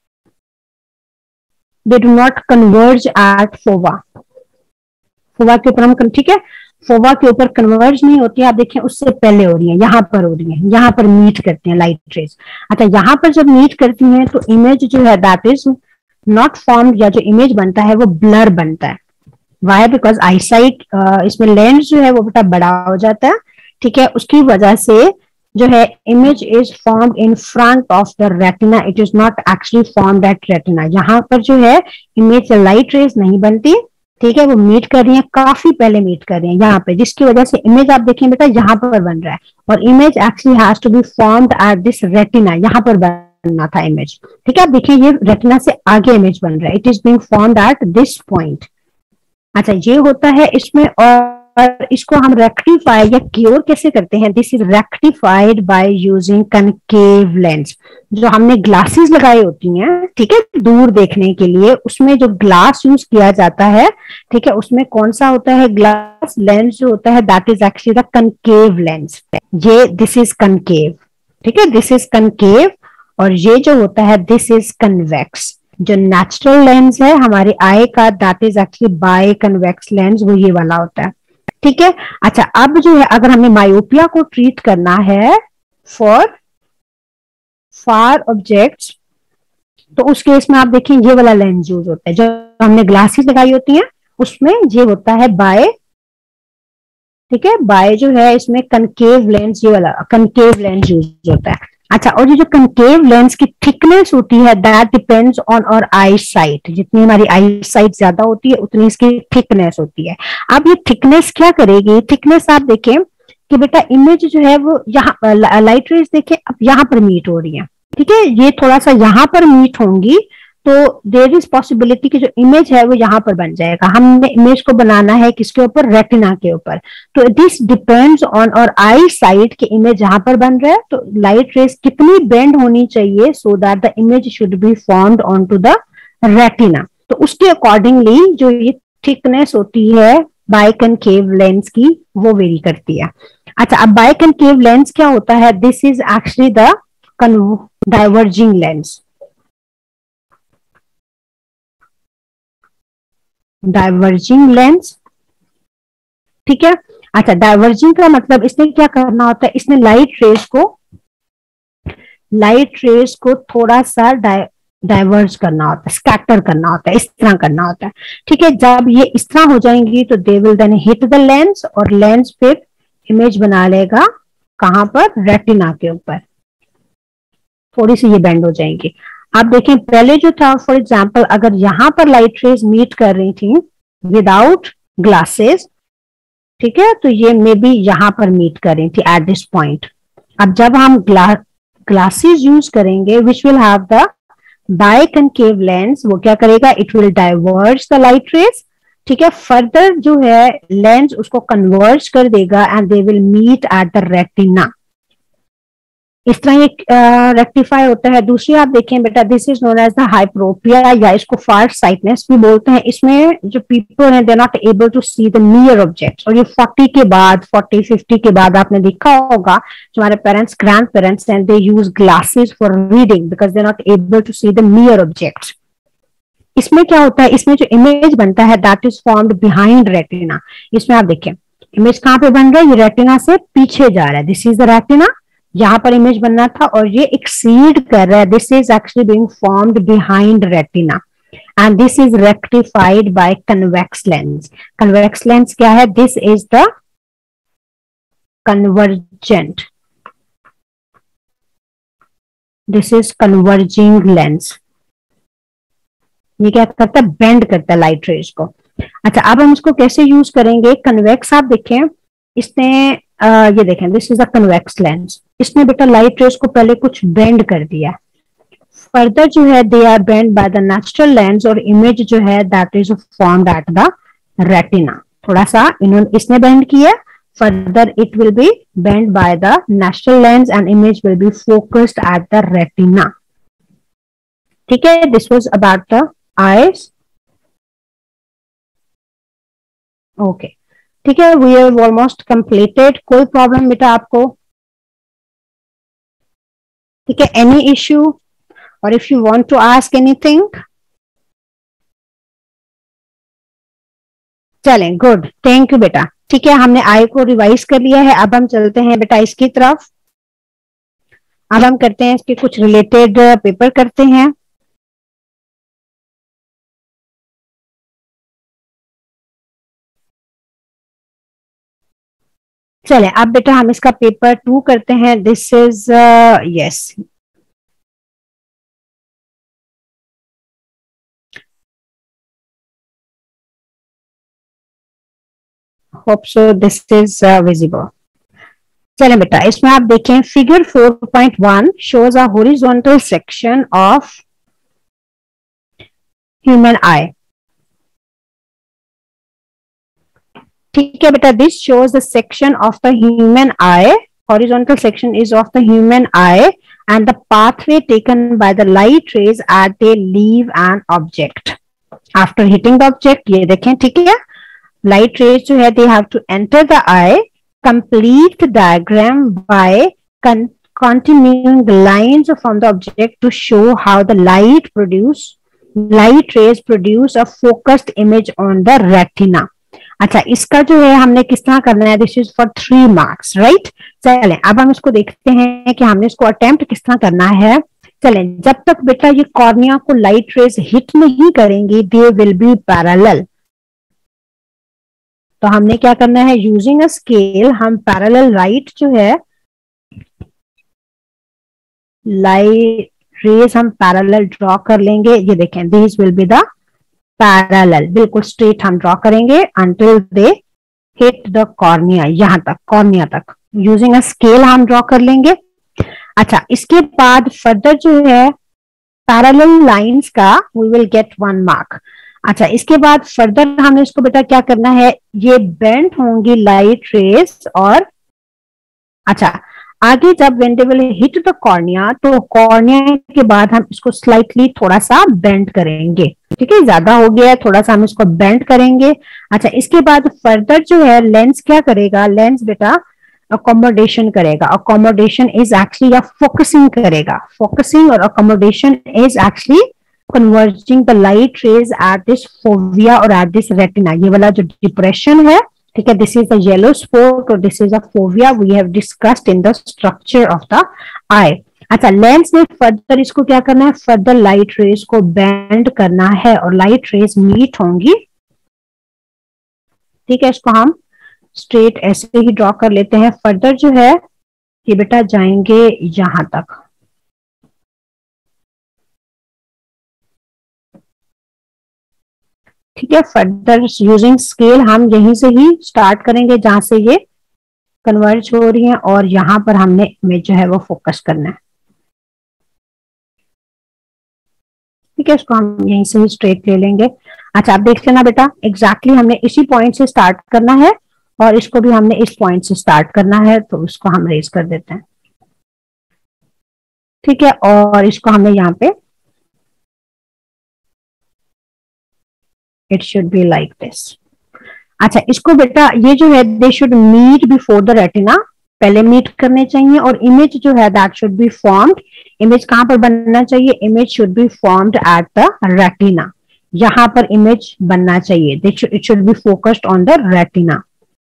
they do not converge at fovea. Fovea के ऊपर हम, ठीक है, फोवा के ऊपर कन्वर्ज नहीं होती है, आप देखें उससे पहले हो रही है, यहाँ पर हो रही है, यहाँ पर मीट करती हैं लाइट रेज। अच्छा, यहाँ पर जब मीट करती हैं तो इमेज जो है दैट इज नॉट फॉर्म्ड, या जो इमेज बनता है वो ब्लर बनता है। वाई? बिकॉज आईसाइट, इसमें लेंस जो है वो बेटा बड़ा हो जाता है, ठीक है, उसकी वजह से जो है image is formed in front of the retina, it is not actually formed at retina. यहाँ पर जो है इमेज लाइट रेज नहीं बनती, ठीक है, वो मीट कर रही है, काफी पहले मीट कर रही है यहाँ पे, जिसकी वजह से इमेज आप देखें बेटा यहाँ पर बन रहा है, और image actually has to be formed at this retina, यहाँ पर बनना था इमेज, ठीक है। आप देखिए ये रेटिना से आगे इमेज बन रहा है, it is being formed at this point. अच्छा, ये होता है इसमें, और इसको हम रेक्टिफाई या क्योर कैसे करते हैं? This is rectified by using concave lens. जो हमने ग्लासेस लगाई होती हैं, ठीक है, दूर देखने के लिए, उसमें जो ग्लास यूज किया जाता है, ठीक है, उसमें कौन सा होता है ग्लास लेंस जो होता है, that is actually the concave lens. ये दिस इज कनकेव, ठीक है, दिस इज कनकेव, और ये जो होता है दिस इज कन्वेक्स। जो नेचुरल लेंस है हमारे आई का, that is actually by convex lens, वो ये वाला होता है, ठीक है। अच्छा, अब जो है अगर हमें मायोपिया को ट्रीट करना है फॉर फार ऑब्जेक्ट्स, तो उस केस में आप देखें ये वाला लेंस यूज होता है, जो हमने ग्लासेस लगाई होती हैं उसमें ये होता है बाय, ठीक है, बाय जो है इसमें कनकेव लेंस, ये वाला कनकेव लेंस यूज होता है। अच्छा, और ये जो कनकेव लेंस की थिकनेस होती है that depends on our eye sight, जितनी हमारी आई साइट ज्यादा होती है उतनी इसकी थिकनेस होती है। अब ये थिकनेस क्या करेगी? थिकनेस आप देखें कि बेटा इमेज जो है वो यहाँ लाइट रेज देखें अब यहाँ पर मीट हो रही है, ठीक है, ये थोड़ा सा यहाँ पर मीट होंगी, तो देर इज पॉसिबिलिटी कि जो इमेज है वो यहाँ पर बन जाएगा। हमने इमेज को बनाना है किसके ऊपर? रेटिना के ऊपर। तो दिस डिपेंड्स ऑन और आई साइड की इमेज यहाँ पर बन रहा है, तो लाइट रेस कितनी बेंड होनी चाहिए so that the image should be formed on to the retina. तो उसके अकॉर्डिंगली जो ये थिकनेस होती है बाइकनकेव लेंस की वो वेरी करती है। अच्छा, अब बाइकनकेव लेंस क्या होता है? This is actually the diverging lens, diverging lens, ठीक है। अच्छा, डाइवर्जिंग का मतलब इसने क्या करना होता है? इसने लाइट रेस को थोड़ा सा डाइवर्ज करना होता है, स्कैटर करना होता है, इस तरह करना होता है, ठीक है। जब ये इस तरह हो जाएंगी तो they will then hit the lens, और लेंस फिर इमेज बना लेगा कहां पर? रेटिना के ऊपर। थोड़ी सी ये बेंड हो जाएंगी। आप देखें पहले जो था, फॉर एग्जाम्पल अगर यहां पर लाइट रेज मीट कर रही थी विदाउट ग्लासेस, ठीक है, तो ये मे बी यहां पर मीट कर रही थी एट दिस पॉइंट। अब जब हम ग्लासेस यूज करेंगे which will have the biconcave lens, वो क्या करेगा? It will diverge the light rays, ठीक है, फर्दर जो है लेंस उसको कन्वर्ज कर देगा and they will meet at the retina. इस तरह ये रेक्टिफाई होता है। दूसरी आप देखें बेटा, this is known as the hyperopia, या इसको फार साइटनेस भी बोलते हैं। इसमें जो पीपल हैं they not able to see the near objects, और ये 40 के बाद, 40-50 के बाद आपने देखा होगा जो हमारे पेरेंट्स, ग्रैंड पेरेंट्स हैं, they use glasses for reading because they not able to see the near objects. इसमें क्या होता है? इसमें जो इमेज बनता है that is formed behind retina. इसमें आप देखें इमेज कहां पे बन रहा है? ये रेटिना से पीछे जा रहा है, दिस इज द रेटिना, यहां पर इमेज बनना था और ये एक्सीड कर रहा है, this is actually being formed behind retina and this is rectified by convex lens. Convex lens क्या है? This is the convergent, this is converging lens. ये क्या करता है? बेंड करता है लाइट रेज को। अच्छा, अब हम इसको कैसे यूज करेंगे? कन्वेक्स आप देखें, इसने ये देखें, this is a convex lens. इसने बेटा लाइट रेज को पहले कुछ बेंड कर दिया, फर्दर जो है they are bend by the natural lens, और इमेज जो है that is formed at the retina. थोड़ा सा इसने बेंड किया, further it will be bend by the natural lens and image will be focused at the retina, ठीक है। This was about the eyes, okay, ठीक है। We have almost completed. कोई problem बेटा आपको? ठीक है, एनी इश्यू और if you want to ask anything? चलें, गुड, थैंक यू बेटा। ठीक है, हमने आई को रिवाइज कर लिया है। अब हम चलते हैं बेटा इसकी तरफ। अब हम करते हैं इसके कुछ रिलेटेड पेपर करते हैं। चले, अब बेटा हम इसका पेपर 2 करते हैं। This is yes, hope so this is visible. चलें बेटा, इसमें आप देखें figure 4.1 shows a horizontal section of human eye. ठीक है बेटा, this shows the section of the human eye, horizontal section is of the human eye and the pathway taken by the light rays as they leave an object after hitting the object। ये देखें, ठीक है, light rays जो है they have to enter the eye, complete the diagram by continuing the lines from the object to show how the light rays produce a focused image on the retina। अच्छा, इसका जो है हमने किस तरह करना है, this is for 3 marks, right. चलें, अब हम इसको देखते हैं कि हमने इसको अटेम्प्ट किस तरह करना है। चलें, जब तक बेटा ये कॉर्निया को लाइट रेज हिट नहीं करेंगी, दे विल बी पैरेलल। तो हमने क्या करना है, यूजिंग अ स्केल हम पैरेलल लाइट जो है, लाइट रेज हम पैरेलल ड्रॉ कर लेंगे। ये देखें, this will be the parallel, बिल्कुल स्ट्रेट हम ड्रॉ करेंगे until they hit the cornea, यहां तक, कॉर्निया तक यूजिंग अ स्केल हम ड्रॉ कर लेंगे। अच्छा, इसके बाद फर्दर जो है पैरेलल लाइंस का वी विल गेट 1 मार्क। अच्छा, इसके बाद फर्दर हमें इसको बेटा क्या करना है, ये बेंड होंगी लाइट रेस और अच्छा आगे जब when they will hit the cornea, तो कॉर्निया के बाद हम इसको स्लाइटली थोड़ा सा बेंड करेंगे। ठीक है, ज्यादा हो गया है, थोड़ा सा हम इसको बेंड करेंगे। अच्छा, इसके बाद फर्दर जो है लेंस क्या करेगा, लेंस बेटा अकोमोडेशन करेगा। अकोमोडेशन इज एक्चुअली या फोकसिंग करेगा। फोकसिंग और accommodation is actually converging the light rays at this fovea और एट दिस रेटिना। ये वाला जो डिप्रेशन है, ठीक है, this is the yellow spot और this is a fovea we have discussed in the structure of the eye. अच्छा, lens ने फर्दर इसको क्या करना है, फर्दर लाइट रेज को बेंड करना है और लाइट रेज मीट होंगी। ठीक है, इसको हम स्ट्रेट ऐसे ही ड्रॉ कर लेते हैं। फर्दर जो है ये बेटा जाएंगे यहां तक। ठीक है, फर्दर यूजिंग स्केल हम यहीं से ही स्टार्ट करेंगे जहां से ये कन्वर्ज हो रही है और यहां पर हमने इमेज जो है वो फोकस करना है। ठीक है, इसको हम यहीं से ही स्ट्रेट ले लेंगे। अच्छा, आप देख लेना बेटा, एग्जैक्टली हमने इसी पॉइंट से स्टार्ट करना है और इसको भी हमने इस पॉइंट से स्टार्ट करना है, तो इसको हम रेज कर देते हैं। ठीक है, और इसको हमें यहाँ पे it should be like this. अच्छा, इसको बेटा ये जो है they should meet before the retina, पहले मीट करने चाहिए और इमेज जो है that should be formed. Image कहां पर बनना चाहिए, image should be formed at the retina. यहां पर इमेज बनना चाहिए, it should be focused on the retina.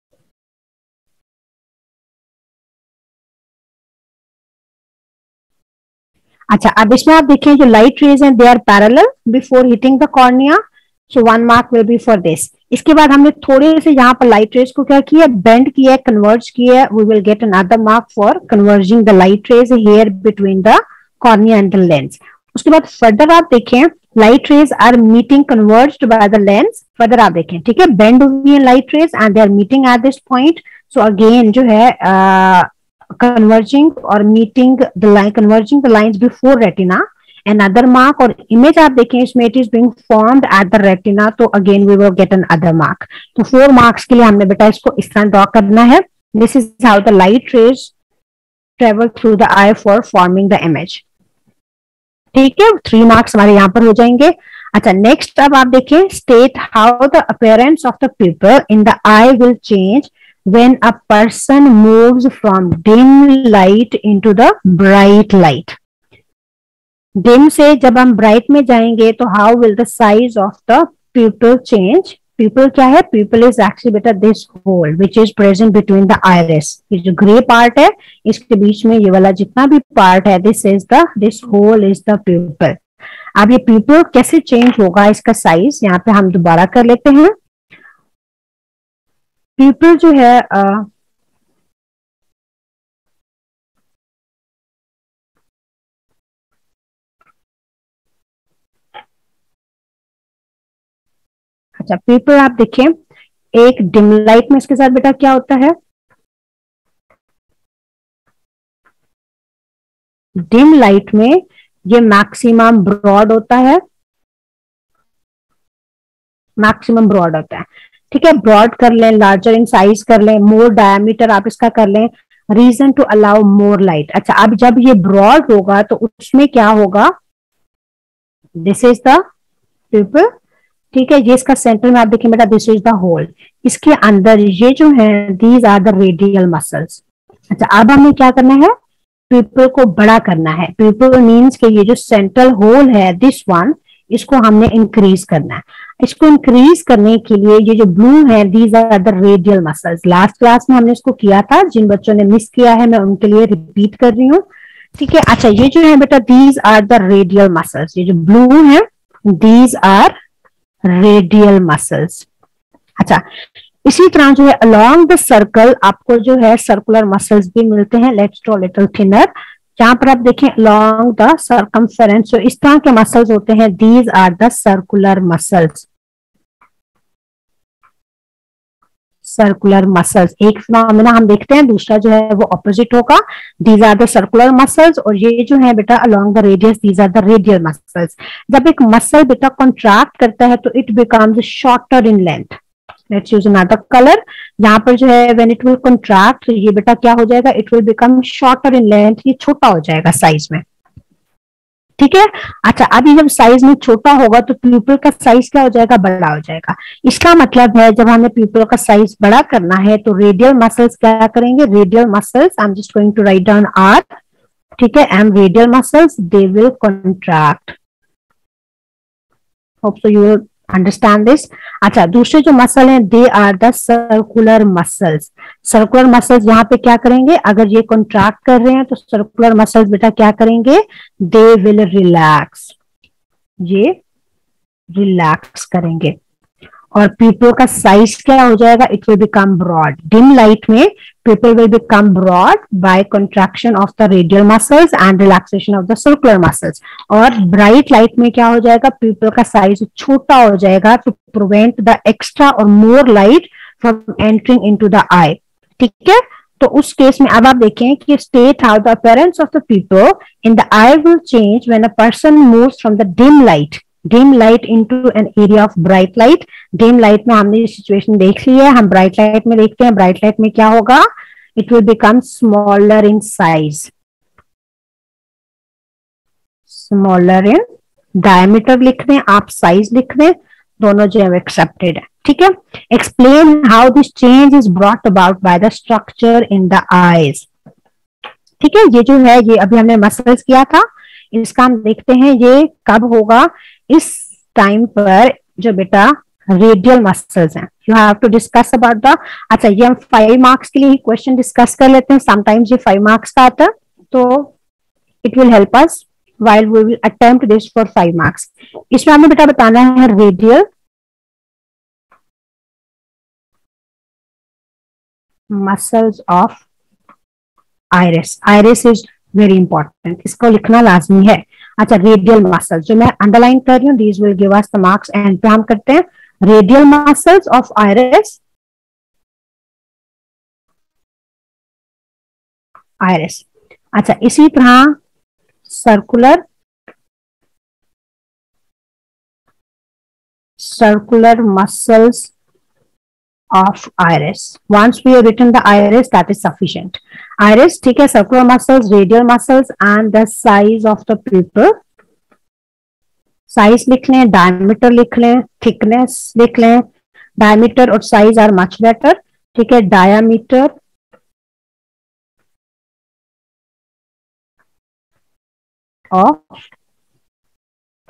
अच्छा, अब इसमें आप देखें जो लाइट रेज हैं they are parallel before hitting the cornea, so 1 mark will be for this. इसके बाद हमने थोड़े से यहाँ पर लाइट रेज को क्या किया, बेंड किया, कन्वर्ज किया, we will get another mark for converging the light rays here between the cornea and the lens. उसके बाद फर्दर आप देखें light rays are meeting converged by the lens. Further आप देखें, ठीक है, बेंड हुई है light rays and they are meeting at this point. So again जो है converging or meeting the line, converging the lines before retina, another mark। और image आप देखें इसमें it is being formed at the retina, तो again we will get another mark। तो 4 marks के लिए हमने बेटा इसको इस तरह ड्रॉ करना है। This is how the light rays travel through the eye for forming the image। ठीक है, 3 marks हमारे यहाँ पर हो जाएंगे। अच्छा, नेक्स्ट अब आप देखें, state how the appearance of the pupil in the eye will change when a person moves from dim light into the bright light। Dim से जब हम ब्राइट में जाएंगे तो how will the size of the pupil change. Pupil क्या है? Pupil is actually बेटा this hole which is present between the iris. ये जो ग्रे पार्ट है इसके बीच में ये वाला जितना भी पार्ट है this hole is the pupil. अब ये प्यूपिल कैसे चेंज होगा, इसका साइज यहाँ पे हम दोबारा कर लेते हैं। प्यूपिल जो है अच्छा प्यूपिल आप देखिए, एक डिम लाइट में इसके साथ बेटा क्या होता है, डिम लाइट में ये मैक्सिमम ब्रॉड होता है, मैक्सिमम ब्रॉड होता है। ठीक है, ब्रॉड कर लें, लार्जर इन साइज कर लें, मोर डायमीटर आप इसका कर लें, reason to allow more light. अच्छा अब जब ये ब्रॉड होगा तो उसमें क्या होगा, दिस इज द प्यूपिल। ठीक है, ये इसका सेंटर में आप देखिए बेटा दिस इज द होल, इसके अंदर ये जो है these are the radial muscles. अच्छा अब हमें क्या करना है, प्यूपिल को बड़ा करना है। प्यूपिल मीन्स के ये जो सेंट्रल होल है दिस वन, इसको हमने इंक्रीज करना है। इसको इंक्रीज करने के लिए ये जो ब्लू है these are the radial muscles. Last class में हमने इसको किया था, जिन बच्चों ने मिस किया है मैं उनके लिए रिपीट कर रही हूँ। ठीक है, अच्छा ये जो है बेटा these are the radial muscles, ये जो ब्लू है दीज आर रेडियल मसल्स। अच्छा इसी तरह जो है अलोंग द सर्कल आपको जो है सर्कुलर मसल्स भी मिलते हैं। लेट्स ड्रॉ लिटिल थिनर, जहां पर आप देखें अलोंग द सर्कमफेरेंस, जो इस तरह के मसल्स होते हैं these are the circular muscles. Circular muscles एक फिनोमेना हम देखते हैं, दूसरा जो है वो ऑपोजिट होगा। These are the circular muscles, और ये जो है बेटा along the radius these are the radial muscles. जब एक मसल बेटा कॉन्ट्रैक्ट करता है तो it becomes shorter in length. Let's use another colour, यहाँ पर जो है व्हेन इट विल कॉन्ट्रैक्ट ये बेटा क्या हो जाएगा, it will become shorter in length, ये छोटा हो जाएगा साइज में। ठीक है, अच्छा अभी जब साइज में छोटा होगा तो प्यूपिल का साइज क्या हो जाएगा, बड़ा हो जाएगा। इसका मतलब है जब हमें प्यूपिल का साइज बड़ा करना है तो रेडियल मसल्स क्या करेंगे, radial muscles I am just going to write down R, ठीक है, and radial muscles they will contract. Hope so you will understand this. अच्छा दूसरे जो मसल हैं they are the circular muscles. Circular muscles यहाँ पे क्या करेंगे, अगर ये कॉन्ट्रैक्ट कर रहे हैं तो सर्कुलर मसल्स बेटा क्या करेंगे, दे विल रिलैक्स, ये रिलैक्स करेंगे। और प्यूपिल का साइज क्या हो जाएगा, it will become broad. Dim light में pupil will become broad by contraction of the radial muscles and relaxation of the circular muscles. और ब्राइट लाइट में क्या हो जाएगा, प्यूपिल का साइज छोटा हो जाएगा टू प्रिवेंट द एक्स्ट्रा और more light from entering into the eye. ठीक है, तो उस केस में अब आप देखें कि state how the appearance of the pupil in the eye will change when a person moves from the dim light into an area of bright light। dim light में हमने सिचुएशन देख ली है, हम ब्राइट लाइट में देखते हैं। Bright light में क्या होगा, it will become smaller in size, smaller in diameter लिख दें आप, साइज लिख दें, दोनों जो है एक्सेप्टेड है। ठीक है, explain how this change is brought about by the structure in the eyes. ठीक है, ये जो है ये अभी हमने मसल्स किया था, इसका हम देखते हैं ये कब होगा, इस टाइम पर जो बेटा रेडियल मसल्स हैं। You have to discuss about the, अच्छा ये हम 5 मार्क्स के लिए क्वेश्चन डिस्कस कर लेते हैं, समटाइम्स ये 5 मार्क्स का आता है, तो it will help us while we will attempt this for 5 marks. इसमें हमें बेटा बताना है radial muscles of iris. Iris is very important, इसको लिखना लाजमी है। अच्छा रेडियल मसल्स जो मैं अंडरलाइन कर रही हूँ, these will give us the marks. End पे हम करते हैं radial muscles of iris, iris. अच्छा इसी तरह circular muscles of iris. Once we have written the iris, that is sufficient. Iris, ठीक है, circular muscles, radial muscles, and the size of the pupil. Size लिख लें, diameter लिख लें, thickness लिख लें। diameter और size are much better. ठीक है, diameter of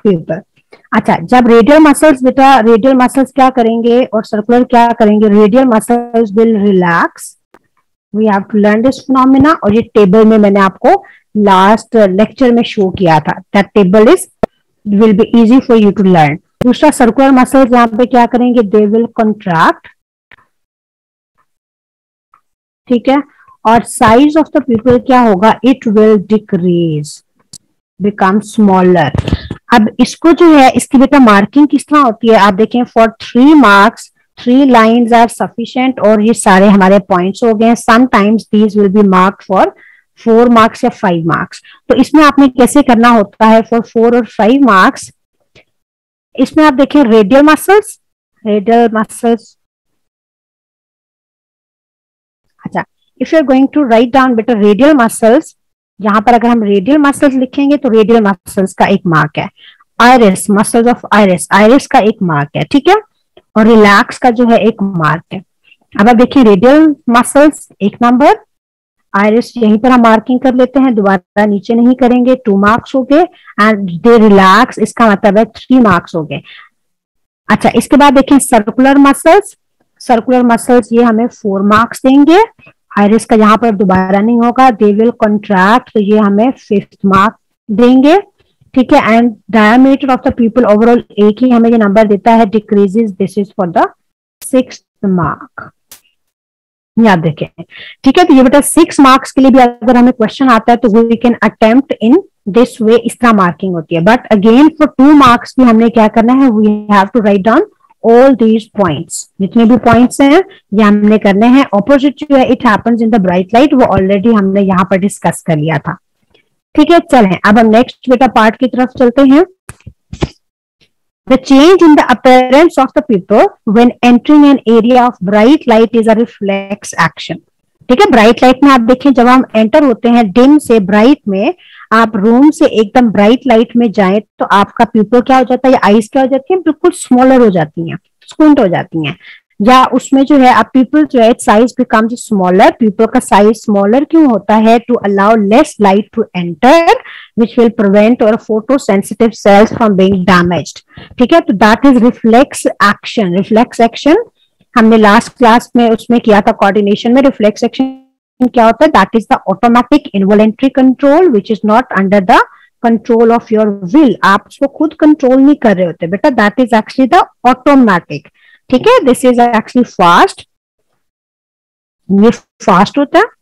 पीपल। अच्छा, जब रेडियल मसल्स, बेटा रेडियल मसल्स क्या करेंगे और सर्कुलर क्या करेंगे? Radial muscles will relax, we have to learn this phenomena, और ये टेबल में मैंने आपको लास्ट लेक्चर में शो किया था, that table is will be easy for you to learn. दूसरा, सर्कुलर मसल्स यहाँ पे क्या करेंगे? दे विल कॉन्ट्रैक्ट, ठीक है, और साइज ऑफ द पीपल क्या होगा? It will decrease, become smaller. अब इसको जो है, इसकी बेटा मार्किंग किस तरह होती है? आप देखें, for 3 marks 3 lines are sufficient, और ये सारे हमारे पॉइंट्स हो गए। Sometimes these will be marked for 4 marks या 5 मार्क्स। तो इसमें आपने कैसे करना होता है फॉर 4 और 5 मार्क्स? इसमें आप देखें रेडियल मसल्स, रेडियल मसल्स। अच्छा, if you are going to write down बेटा रेडियल मसल्स, यहां पर अगर हम रेडियल मसल्स लिखेंगे तो रेडियल मसल्स का 1 मार्क है। Iris, muscles of iris, iris का 1 मार्क है, ठीक है, और रिलैक्स का जो है 1 मार्क है। अब आप देखिए रेडियल मसल्स 1 नंबर, आयरिस यहीं पर हम मार्किंग कर लेते हैं, दोबारा नीचे नहीं करेंगे, 2 मार्क्स हो गए, एंड दे रिलैक्स, इसका मतलब है 3 मार्क्स हो गए। अच्छा, इसके बाद देखें सर्कुलर मसल्स, सर्कुलर मसल्स ये हमें 4 मार्क्स देंगे। आयरिस का यहाँ पर दोबारा नहीं होगा, दे विल कॉन्ट्रैक्ट, तो ये हमें 5th मार्क देंगे, ठीक है। And diameter of the pupil overall एक ही हमें ये नंबर देता है, decreases, this is for the 6th mark, याद देखें, ठीक है। तो ये बेटा 6 मार्क्स के लिए भी अगर हमें क्वेश्चन आता है तो we can attempt in this way, इस तरह मार्किंग होती है। बट अगेन फॉर 2 मार्क्स भी हमने क्या करना है? We have to write down all these points, जितने भी पॉइंट्स हैं ये हमने करने हैं। ऑपोजिट जो है it happens in the bright light, वो ऑलरेडी हमने यहाँ पर डिस्कस कर लिया था, ठीक है। चलें अब हम नेक्स्ट बेटा पार्ट की तरफ चलते हैं। The change in the appearance of the people when entering an area of bright light is a reflex action, ठीक है। ब्राइट लाइट में आप देखें, जब हम एंटर होते हैं डिम से ब्राइट में, आप रूम से एकदम ब्राइट लाइट में जाएं तो आपका पीपल क्या हो जाता है? आईज क्या हो जाती है? बिल्कुल स्मॉलर हो जाती हैं, स्क्विंट हो जाती हैं, या उसमें जो है अब पीपल जो है साइज बिकम्स स्मॉलर। पीपल का साइज स्मॉलर क्यों होता है? To allow less light to enter, which will prevent our photosensitive cells from being damaged, ठीक है। तो that is reflex action, reflex action हमने लास्ट क्लास में उसमें किया था कोऑर्डिनेशन में। रिफ्लेक्स एक्शन क्या होता है? That is the automatic involuntary control which is not under the control of your will, आप उसको खुद कंट्रोल नहीं कर रहे होते बेटा, that is actually the automatic, ठीक है। दिस इज एक्चुअली फास्ट, ये फास्ट होता है,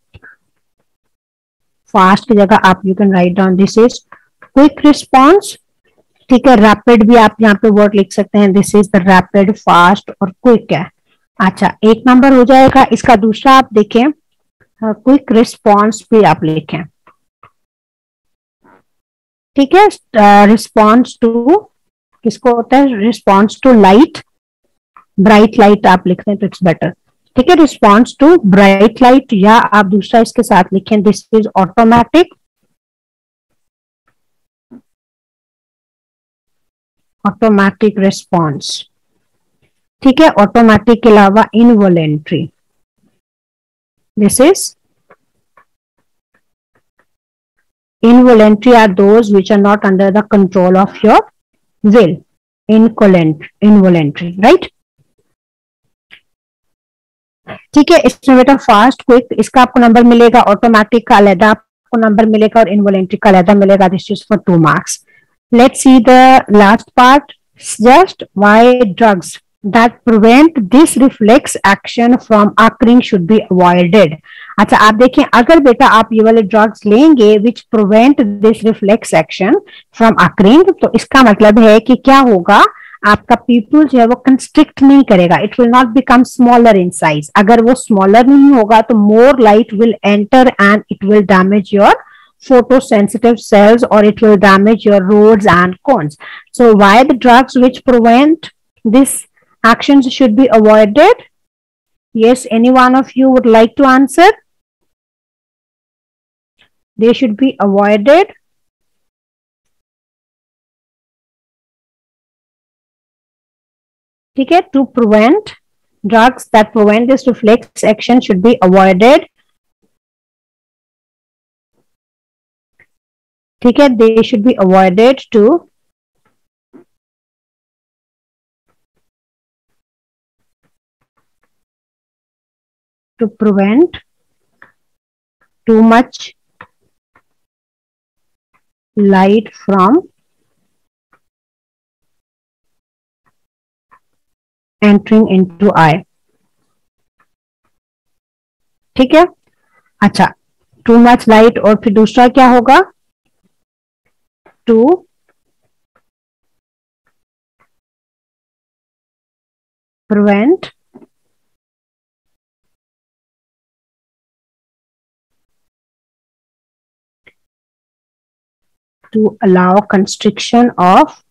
फास्ट की जगह आप you can write down this is quick response, ठीक है। रैपिड भी आप यहाँ पे वर्ड लिख सकते हैं, this is the rapid, fast और क्विक है। अच्छा, 1 नंबर हो जाएगा। इसका दूसरा आप देखें, क्विक रिस्पॉन्स भी आप लिखें, ठीक है। रिस्पॉन्स टू किसको होता है? Response to light, bright light आप लिख रहे हैं तो इट्स बेटर, ठीक है। रिस्पॉन्स टू ब्राइट लाइट, या आप दूसरा इसके साथ लिखें, this is automatic, automatic response, ठीक है। ऑटोमेटिक के अलावा involuntary, this is involuntary are those which are not under the control of your will, involuntary, right? ठीक है। इसमें बेटा फास्ट, क्विक, इसका आपको नंबर मिलेगा, ऑटोमेटिक का अलग आपको नंबर मिलेगा और इनवॉलेंट्री का अलग मिलेगा, this is for 2 marks. Let's see the last part, just why drugs that prevent this reflex action from occurring should be avoided। अच्छा, आप देखें, अगर बेटा आप ये वाले ड्रग्स लेंगे which prevent this reflex action from occurring, तो इसका मतलब है कि क्या होगा? आपका पीपल जो है वो कंस्ट्रिक्ट नहीं करेगा, it will not become smaller in size. अगर वो स्मॉलर नहीं होगा तो more light will enter and it will damage your photosensitive cells, or it will damage your rods and cones. So why the drugs which prevent this actions should be avoided? Yes, any one of you would like to answer? They should be avoided. ठीक है, to prevent, drugs that prevent this reflex action should be avoided. ठीक है, they should be avoided to to prevent too much light from entering into eye. ठीक है, अच्छा, too much light और फिर दूसरा क्या होगा, to prevent to allow constriction of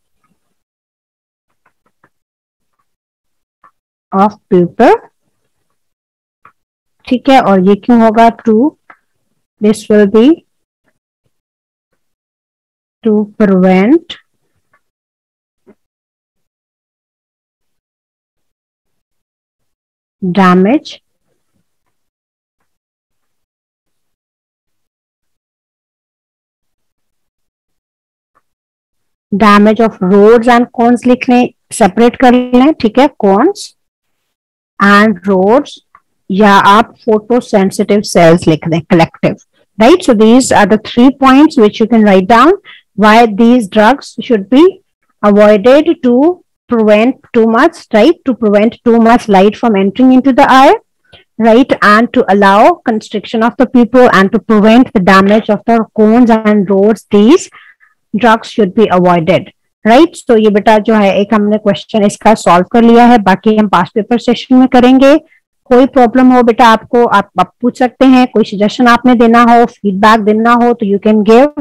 pupil. ठीक है, और ये क्यों होगा to, this will be to prevent damage of rods and cones लिख लें, सेपरेट कर लें, ठीक है, कोन्स एंड रोड्स, या आप फोटो सेंसिटिव सेल्स लिख दें, collective, right? So these are the 3 points which you can write down why these drugs should be avoided to prevent too much, right? To prevent too much light from entering into the eye, right? And to allow constriction of the pupil and to prevent the damage of the cones and rods, these drugs should be avoided, right? So ये बेटा जो है एक हमने question इसका solve कर लिया है, बाकी हम पास्ट पेपर सेशन में करेंगे। कोई प्रॉब्लम हो बेटा आपको, आप पूछ सकते हैं, कोई सजेशन आपने देना हो, फीडबैक देना हो तो यू कैन गिव।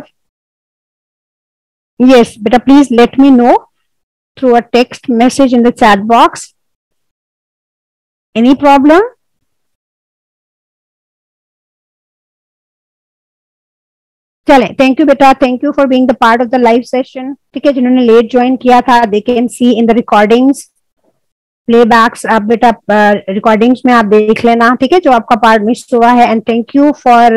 यस बेटा, please let me know through a text message in the chat box. Any problem? चले, थैंक यू बेटा, thank you for being the part of the live session. ठीक है, जिन्होंने late join किया था they can see in the recordings, playbacks, आप बेटा recordings में आप देख लेना, ठीक है, जो आपका पार्ट मिस हुआ है। And thank you for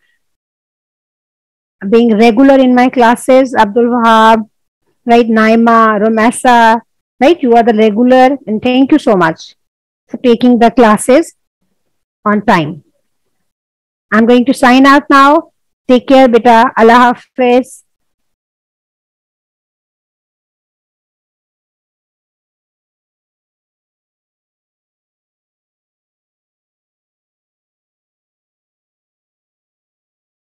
being regular in my classes, Abdul Wahab, right, Naima, Romesa, right, you are the regular and thank you so much for taking the classes on time. I am going to sign out now. Take care बेटा, अल्लाह हाफिज।